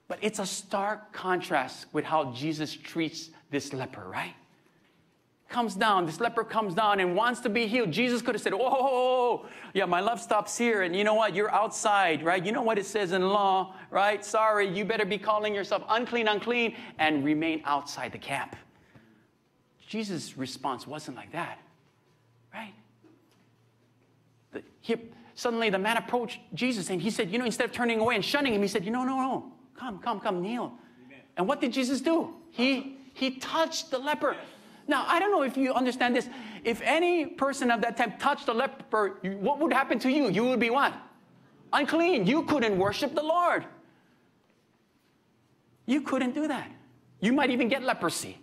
But it's a stark contrast with how Jesus treats this leper, right? Comes down, this leper comes down and wants to be healed. Jesus could have said, whoa, yeah, my love stops here. And you know what? You're outside, right? You know what it says in law, right? Sorry, you better be calling yourself unclean, unclean, and remain outside the camp. Jesus' response wasn't like that, right? The, he, suddenly the man approached Jesus and he said, you know, instead of turning away and shunning him, he said, you know, no, no, come, come, come, kneel. Amen. And what did Jesus do? He, he touched the leper. Now, I don't know if you understand this. If any person of that time touched a leper, what would happen to you? You would be what? Unclean. You couldn't worship the Lord. You couldn't do that. You might even get leprosy.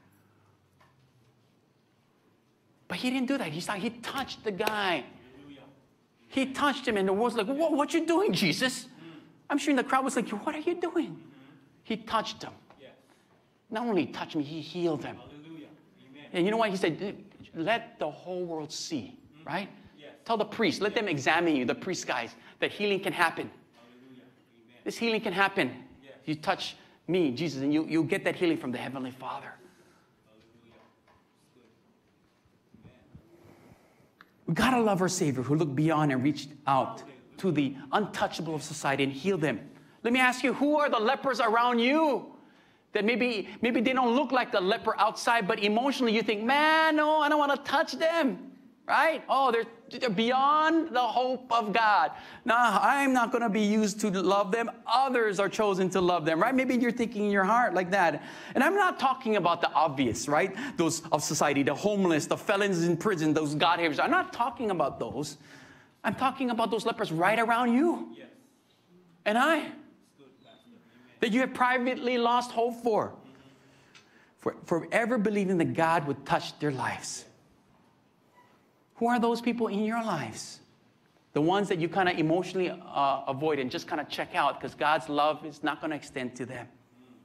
But he didn't do that. He started, he touched the guy. He touched him, and the world's like, what, what you doing, Jesus? I'm sure in the crowd was like, what are you doing? He touched him. Not only touched me, he healed him. And you know what? He said, let the whole world see, right? Yes. Tell the priest, let them examine you, the priest guys, that healing can happen. This healing can happen. Yes. You touch me, Jesus, and you, you'll get that healing from the Heavenly Father. We got to love our Savior who looked beyond and reached out to the untouchable of society and healed them. Let me ask you, who are the lepers around you? That maybe, maybe they don't look like the leper outside, but emotionally you think, man, no, I don't want to touch them, right? Oh, they're, they're beyond the hope of God. No, I'm not going to be used to love them. Others are chosen to love them, right? Maybe you're thinking in your heart like that. And I'm not talking about the obvious, right? Those of society, the homeless, the felons in prison, those God-haters. I'm not talking about those. I'm talking about those lepers right around you. Yes. And I. That you have privately lost hope for. For, for ever believing that God would touch their lives. Who are those people in your lives? The ones that you kind of emotionally uh, avoid and just kind of check out because God's love is not going to extend to them.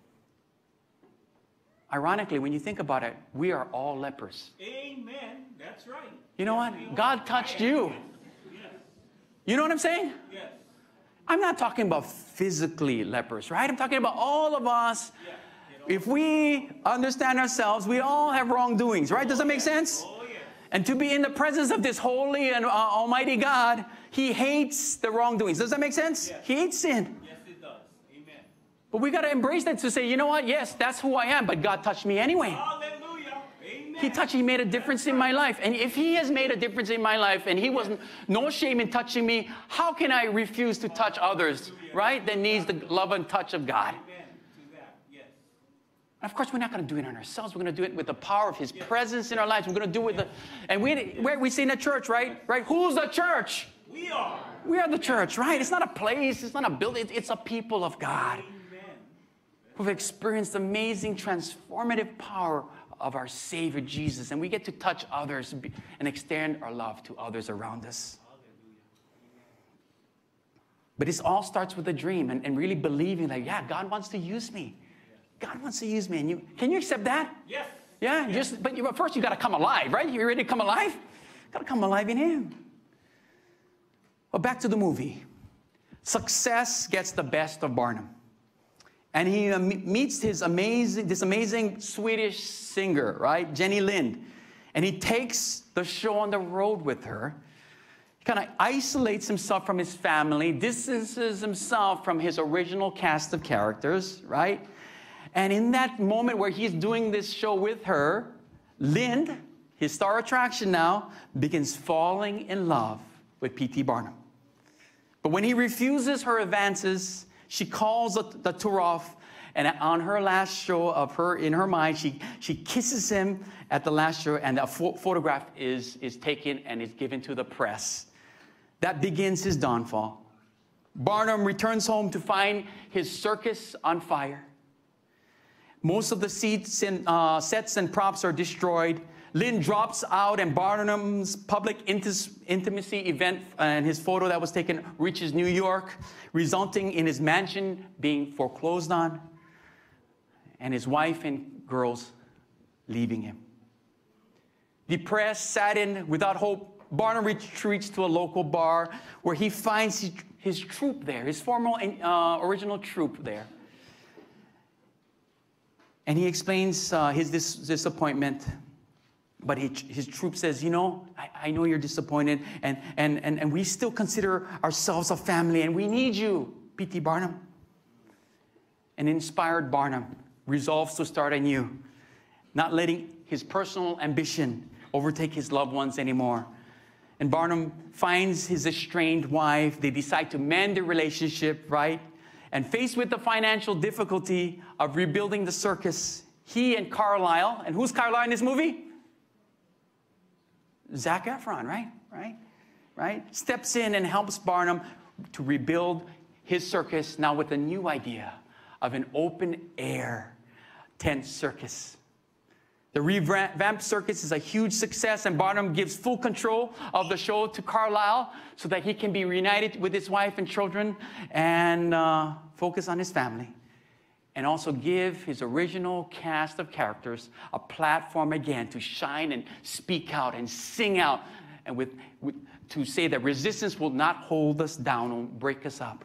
Ironically, when you think about it, we are all lepers. Amen. That's right. You know what? God touched you. You know what I'm saying? Yes. I'm not talking about physically lepers, right? I'm talking about all of us. Yeah. If we understand ourselves, we all have wrongdoings, right? Does that make sense? Oh, yeah. And to be in the presence of this holy and uh, almighty God, he hates the wrongdoings. Does that make sense? Yes. He hates sin. Yes, it does. Amen. But we got to embrace that to say, you know what? Yes, that's who I am, but God touched me anyway. Hallelujah. Amen. He touched, he made a difference in my life. And if he has made a difference in my life and he wasn't, no shame in touching me, how can I refuse to touch others, right? That needs the love and touch of God. And of course, we're not going to do it on ourselves. We're going to do it with the power of his presence in our lives. We're going to do it with the, and we, we say in the church, right? Right? Who's the church? We are. We are the church, right? It's not a place. It's not a building. It's a people of God who've experienced amazing transformative power of our Savior Jesus. And we get to touch others and extend our love to others around us. But it all starts with a dream and, and really believing that, yeah, God wants to use me. God wants to use me. And you, can you accept that? Yes. Yeah? Yes. Just, but you, first you got to come alive, right? You ready to come alive? Got to come alive in him. Well, back to the movie. Success gets the best of Barnum. And he uh, meets his amazing, this amazing Swedish singer, right? Jenny Lind. And he takes the show on the road with her. He kind of isolates himself from his family, distances himself from his original cast of characters, right? And in that moment where he's doing this show with her, Lind, his star attraction now, begins falling in love with P T Barnum. But when he refuses her advances, she calls the, the tour off, and on her last show of her, in her mind, she, she kisses him at the last show, and a pho photograph is, is taken and is given to the press. That begins his downfall. Barnum returns home to find his circus on fire. Most of the seats and, uh, sets and props are destroyed. Lind drops out, and Barnum's public intimacy event and his photo that was taken reaches New York, resulting in his mansion being foreclosed on, and his wife and girls leaving him. Depressed, saddened, without hope, Barnum retreats to a local bar where he finds his, his troupe there, his former uh, original troupe there. And he explains uh, his dis- disappointment. But he, his troop says, you know, I, I know you're disappointed, and, and, and, and we still consider ourselves a family, and we need you, P T Barnum. An inspired Barnum resolves to start anew, not letting his personal ambition overtake his loved ones anymore. And Barnum finds his estranged wife. They decide to mend their relationship, right? And faced with the financial difficulty of rebuilding the circus, he and Carlisle, and who's Carlisle in this movie? Zac Efron, right? Right? Right? Steps in and helps Barnum to rebuild his circus, now with a new idea of an open-air tent circus. The revamped circus is a huge success, and Barnum gives full control of the show to Carlisle so that he can be reunited with his wife and children and uh, focus on his family. And also give his original cast of characters a platform again to shine and speak out and sing out, and with, with, to say that resistance will not hold us down or break us up.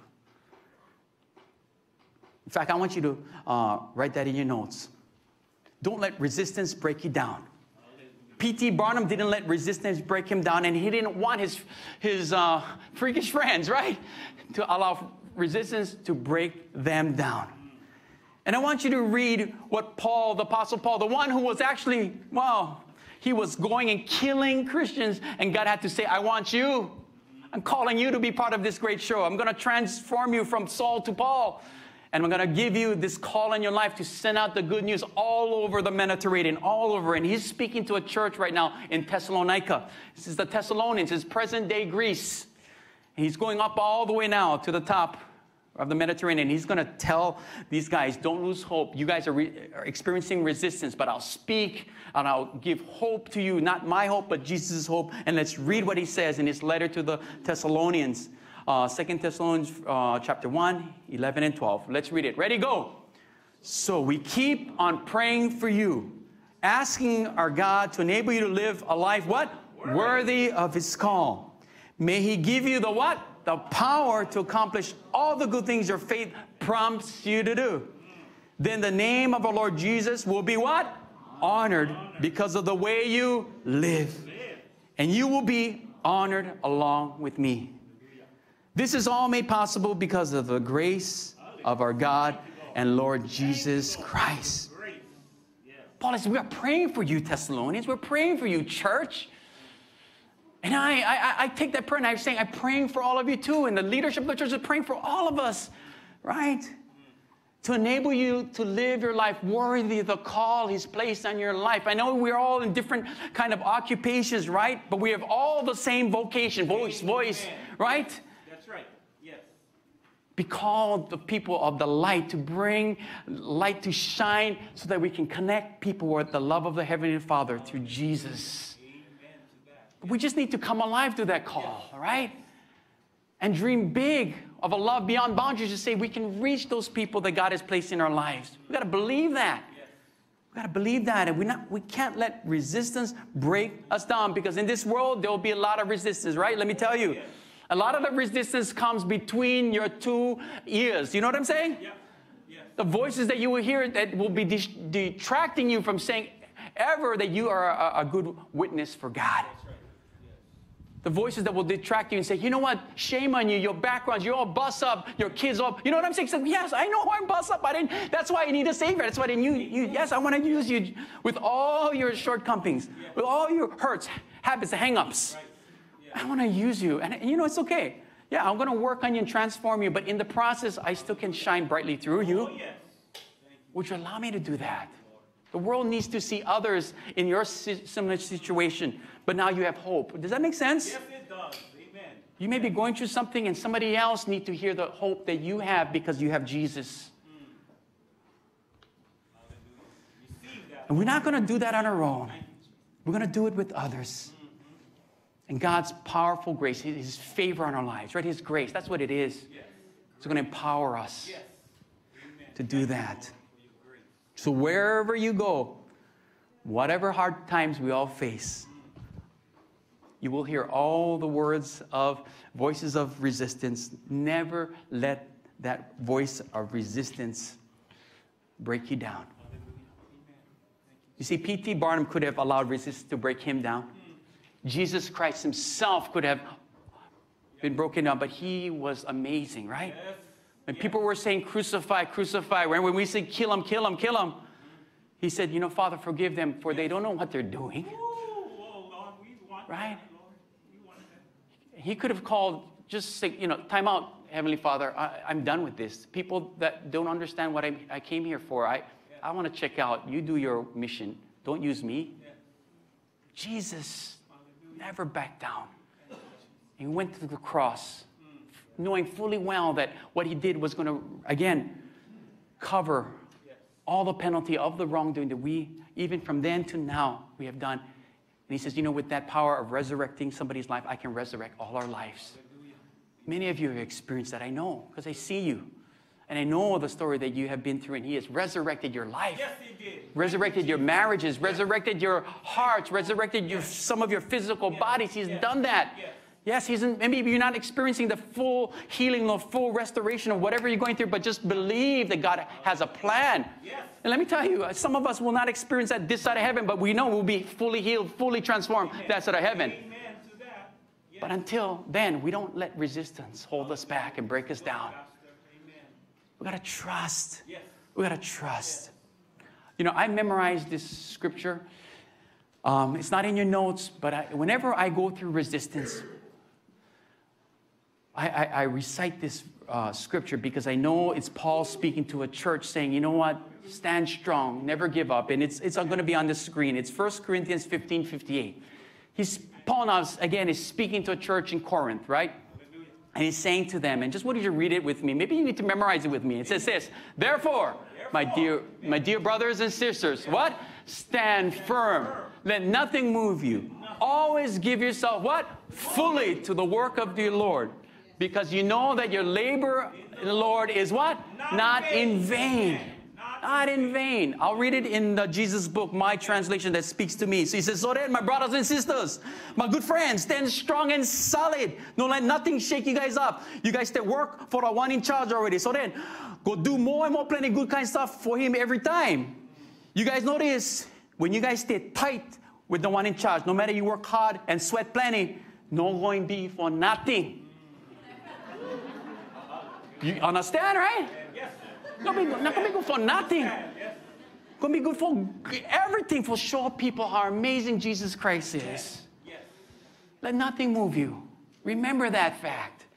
In fact, I want you to uh, write that in your notes. Don't let resistance break you down. P T Barnum didn't let resistance break him down, and he didn't want his, his uh, freakish friends, right, to allow resistance to break them down. And I want you to read what Paul, the Apostle Paul, the one who was actually, well, he was going and killing Christians, and God had to say, I want you. I'm calling you to be part of this great show. I'm going to transform you from Saul to Paul. And I'm going to give you this call in your life to send out the good news all over the Mediterranean, all over. And he's speaking to a church right now in Thessalonica. This is the Thessalonians, it's present-day Greece. And he's going up all the way now to the top of the Mediterranean. He's going to tell these guys, don't lose hope. You guys are, re- are experiencing resistance, but I'll speak and I'll give hope to you. Not my hope, but Jesus' hope. And let's read what he says in his letter to the Thessalonians. Uh, Second Thessalonians uh, chapter one, eleven and twelve. Let's read it. Ready, go. So we keep on praying for you, asking our God to enable you to live a life, what? Worthy, Worthy of his call. May he give you the what? The power to accomplish all the good things your faith prompts you to do. Then the name of our Lord Jesus will be what? Honored because of the way you live. And you will be honored along with me. This is all made possible because of the grace of our God and Lord Jesus Christ. Paul says, we are praying for you, Thessalonians. We're praying for you, church. And I, I, I take that prayer and I'm saying, I'm praying for all of you too. And the leadership of the church is praying for all of us, right? To enable you to live your life worthy of the call he's placed on your life. I know we're all in different kind of occupations, right? But we have all the same vocation, voice, voice, right? Be called the people of the light, to bring light to shine so that we can connect people with the love of the Heavenly Father through Jesus. But we just need to come alive to that call, all right? And dream big of a love beyond boundaries to say we can reach those people that God has placed in our lives. We've got to believe that. We've got to believe that. And we not, we can't let resistance break us down, because in this world, there will be a lot of resistance, right? Let me tell you. A lot of the resistance comes between your two ears. You know what I'm saying? Yeah. Yeah. The voices that you will hear that will be de- detracting you from saying ever that you are a, a good witness for God. That's right. Yes. The voices that will detract you and say, you know what? Shame on you. Your backgrounds, you're all bust up. Your kids all, you know what I'm saying? So, yes, I know I'm bust up. I didn't. That's why I need a Savior. That's why I didn't use you. Yes, I want to use you with all your shortcomings, yeah. with all your hurts, habits, hang-ups. Right. I want to use you. And, you know, it's okay. Yeah, I'm going to work on you and transform you. But in the process, I still can shine brightly through you. Oh, yes. Would you allow me to do that? The world needs to see others in your similar situation. But now you have hope. Does that make sense? Yes, it does. Amen. You may be going through something and somebody else needs to hear the hope that you have because you have Jesus. And we're not going to do that on our own. We're going to do it with others. And God's powerful grace, his favor on our lives, right? His grace, that's what it is. Yes. It's going to empower us yes. to do that. So wherever you go, whatever hard times we all face, you will hear all the words of voices of resistance. Never let that voice of resistance break you down. You see, P T Barnum could have allowed resistance to break him down. Jesus Christ himself could have been broken down, but he was amazing, right? Yes. When people were saying, crucify, crucify, when we say, kill him, kill him, kill him, he said, you know, Father, forgive them, for they don't know what they're doing. Right? He could have called, just say, you know, time out, Heavenly Father, I, I'm done with this. People that don't understand what I, I came here for, I, I want to check out. You do your mission. Don't use me. Jesus never backed down. He went to the cross, knowing fully well that what he did was going to, again, cover all the penalty of the wrongdoing that we, even from then to now, we have done. And he says, you know, with that power of resurrecting somebody's life, I can resurrect all our lives. Many of you have experienced that. I know, because I see you. And I know the story that you have been through, and he has resurrected your life. Yes, he did. Resurrected your marriages, resurrected your hearts, resurrected your, some of your physical bodies. He's done that. Yes, he's in, maybe you're not experiencing the full healing, the full restoration of whatever you're going through, but just believe that God has a plan. Yes. And let me tell you, some of us will not experience that this side of heaven, but we know we'll be fully healed, fully transformed Amen. That side of heaven. Amen to that. Yes. But until then, we don't let resistance hold us back and break us down. We got to trust. Yes. We got to trust. Yes. You know, I memorized this scripture. Um, it's not in your notes, but I, whenever I go through resistance, I, I, I recite this uh, scripture because I know it's Paul speaking to a church saying, you know what? Stand strong, never give up. And it's, it's going to be on the screen. It's First Corinthians fifteen fifty-eight. He's, Paul now, again, is speaking to a church in Corinth, right? And he's saying to them, and just what did you read it with me? Maybe you need to memorize it with me. It says this, therefore, my dear, my dear brothers and sisters, what? Stand firm. Let nothing move you. Always give yourself, what? Fully to the work of the Lord. Because you know that your labor in the Lord is what? Not in vain. Not in vain. I'll read it in the Jesus book, my translation that speaks to me. So he says, so then, my brothers and sisters, my good friends, stand strong and solid. Don't let nothing shake you guys up. You guys stay work for the one in charge already. So then, go do more and more plenty good kind of stuff for him every time. You guys notice, when you guys stay tight with the one in charge, no matter you work hard and sweat plenty, no going to be for nothing. You understand, right? Not going to be good for nothing. Going to be good for everything, for show people how amazing Jesus Christ is. Let nothing move you. Remember that fact.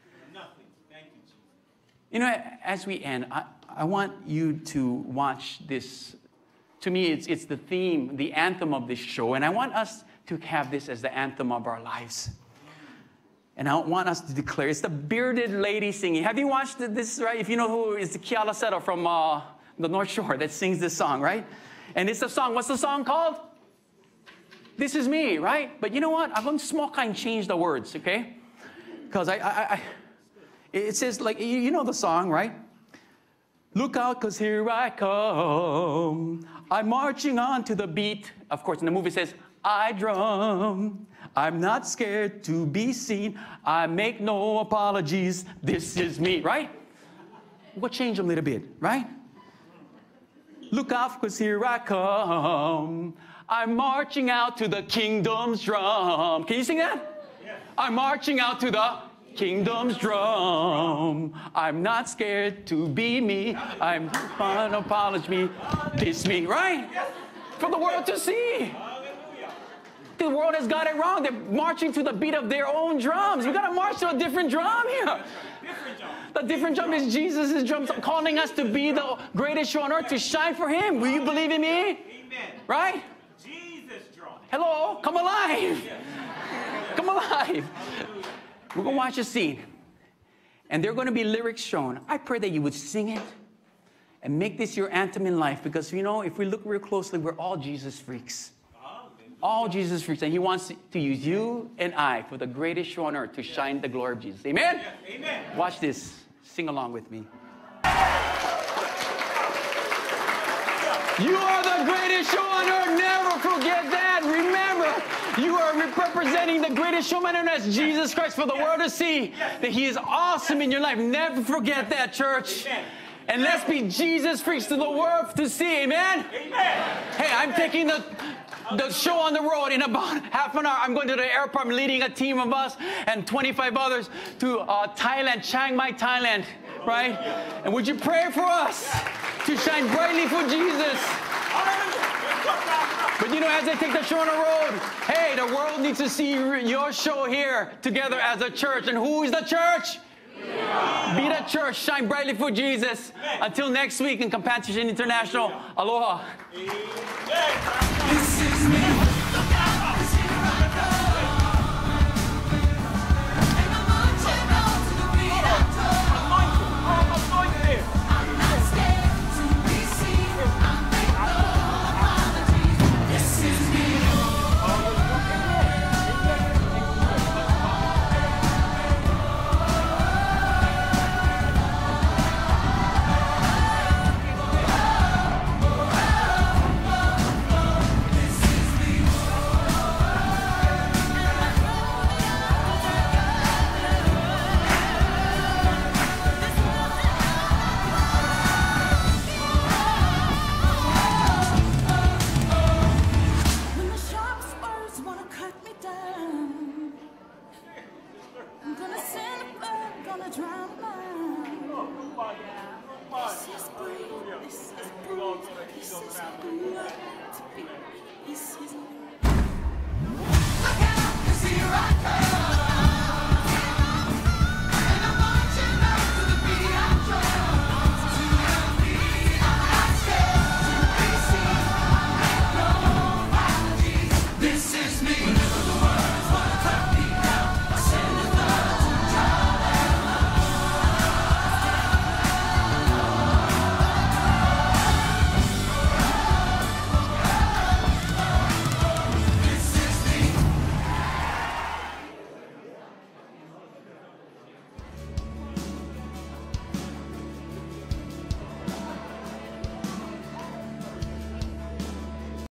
You know, as we end, I, I want you to watch this. To me, it's, it's the theme, the anthem of this show. And I want us to have this as the anthem of our lives. And I want us to declare, it's the bearded lady singing. Have you watched this, right? If you know who is the Kiala Seto from uh, the North Shore that sings this song, right? And it's the song, what's the song called? This Is Me, right? But you know what? I'm going to small kind change the words, okay? Because I, I, I, it says, like, you, you know the song, right? Look out, because here I come. I'm marching on to the beat. Of course, in the movie it says, I drum. I'm not scared to be seen. I make no apologies. This is me, right? We'll change a little bit, right? Look out, because here I come. I'm marching out to the kingdom's drum. Can you sing that? Yes. I'm marching out to the kingdom's drum. I'm not scared to be me. I'm not apology. This me, right? For the world to see. The world has got it wrong. They're marching to the beat of their own drums. We got to march to a different drum here. The different drum is Jesus' drum, calling us to be the greatest show on earth, to shine for him. Will you believe in me? Amen. Right? Jesus drum. Hello, come alive. Come alive. We're going to watch a scene. And there are going to be lyrics shown. I pray that you would sing it and make this your anthem in life. Because, you know, if we look real closely, we're all Jesus freaks. All Jesus freaks, and he wants to use you and I for the greatest show on earth to shine the glory of Jesus. Amen? Yes, amen. Watch this. Sing along with me. You are the greatest show on earth. Never forget that. Remember, you are representing the greatest showman on earth, Jesus Christ, for the world to see that he is awesome in your life. Never forget that, church. Amen. And let's be Jesus freaks to the world to see. Amen? Amen. Hey, I'm taking the, the show on the road in about half an hour. I'm going to the airport. I'm leading a team of us and twenty-five others to uh, Thailand, Chiang Mai, Thailand. Right? And would you pray for us to shine brightly for Jesus? But you know, as I take the show on the road, hey, the world needs to see your show here together as a church. And who is the church? Yeah. Be the church. Shine brightly for Jesus. Until next week in Compassion International. Aloha. This is me.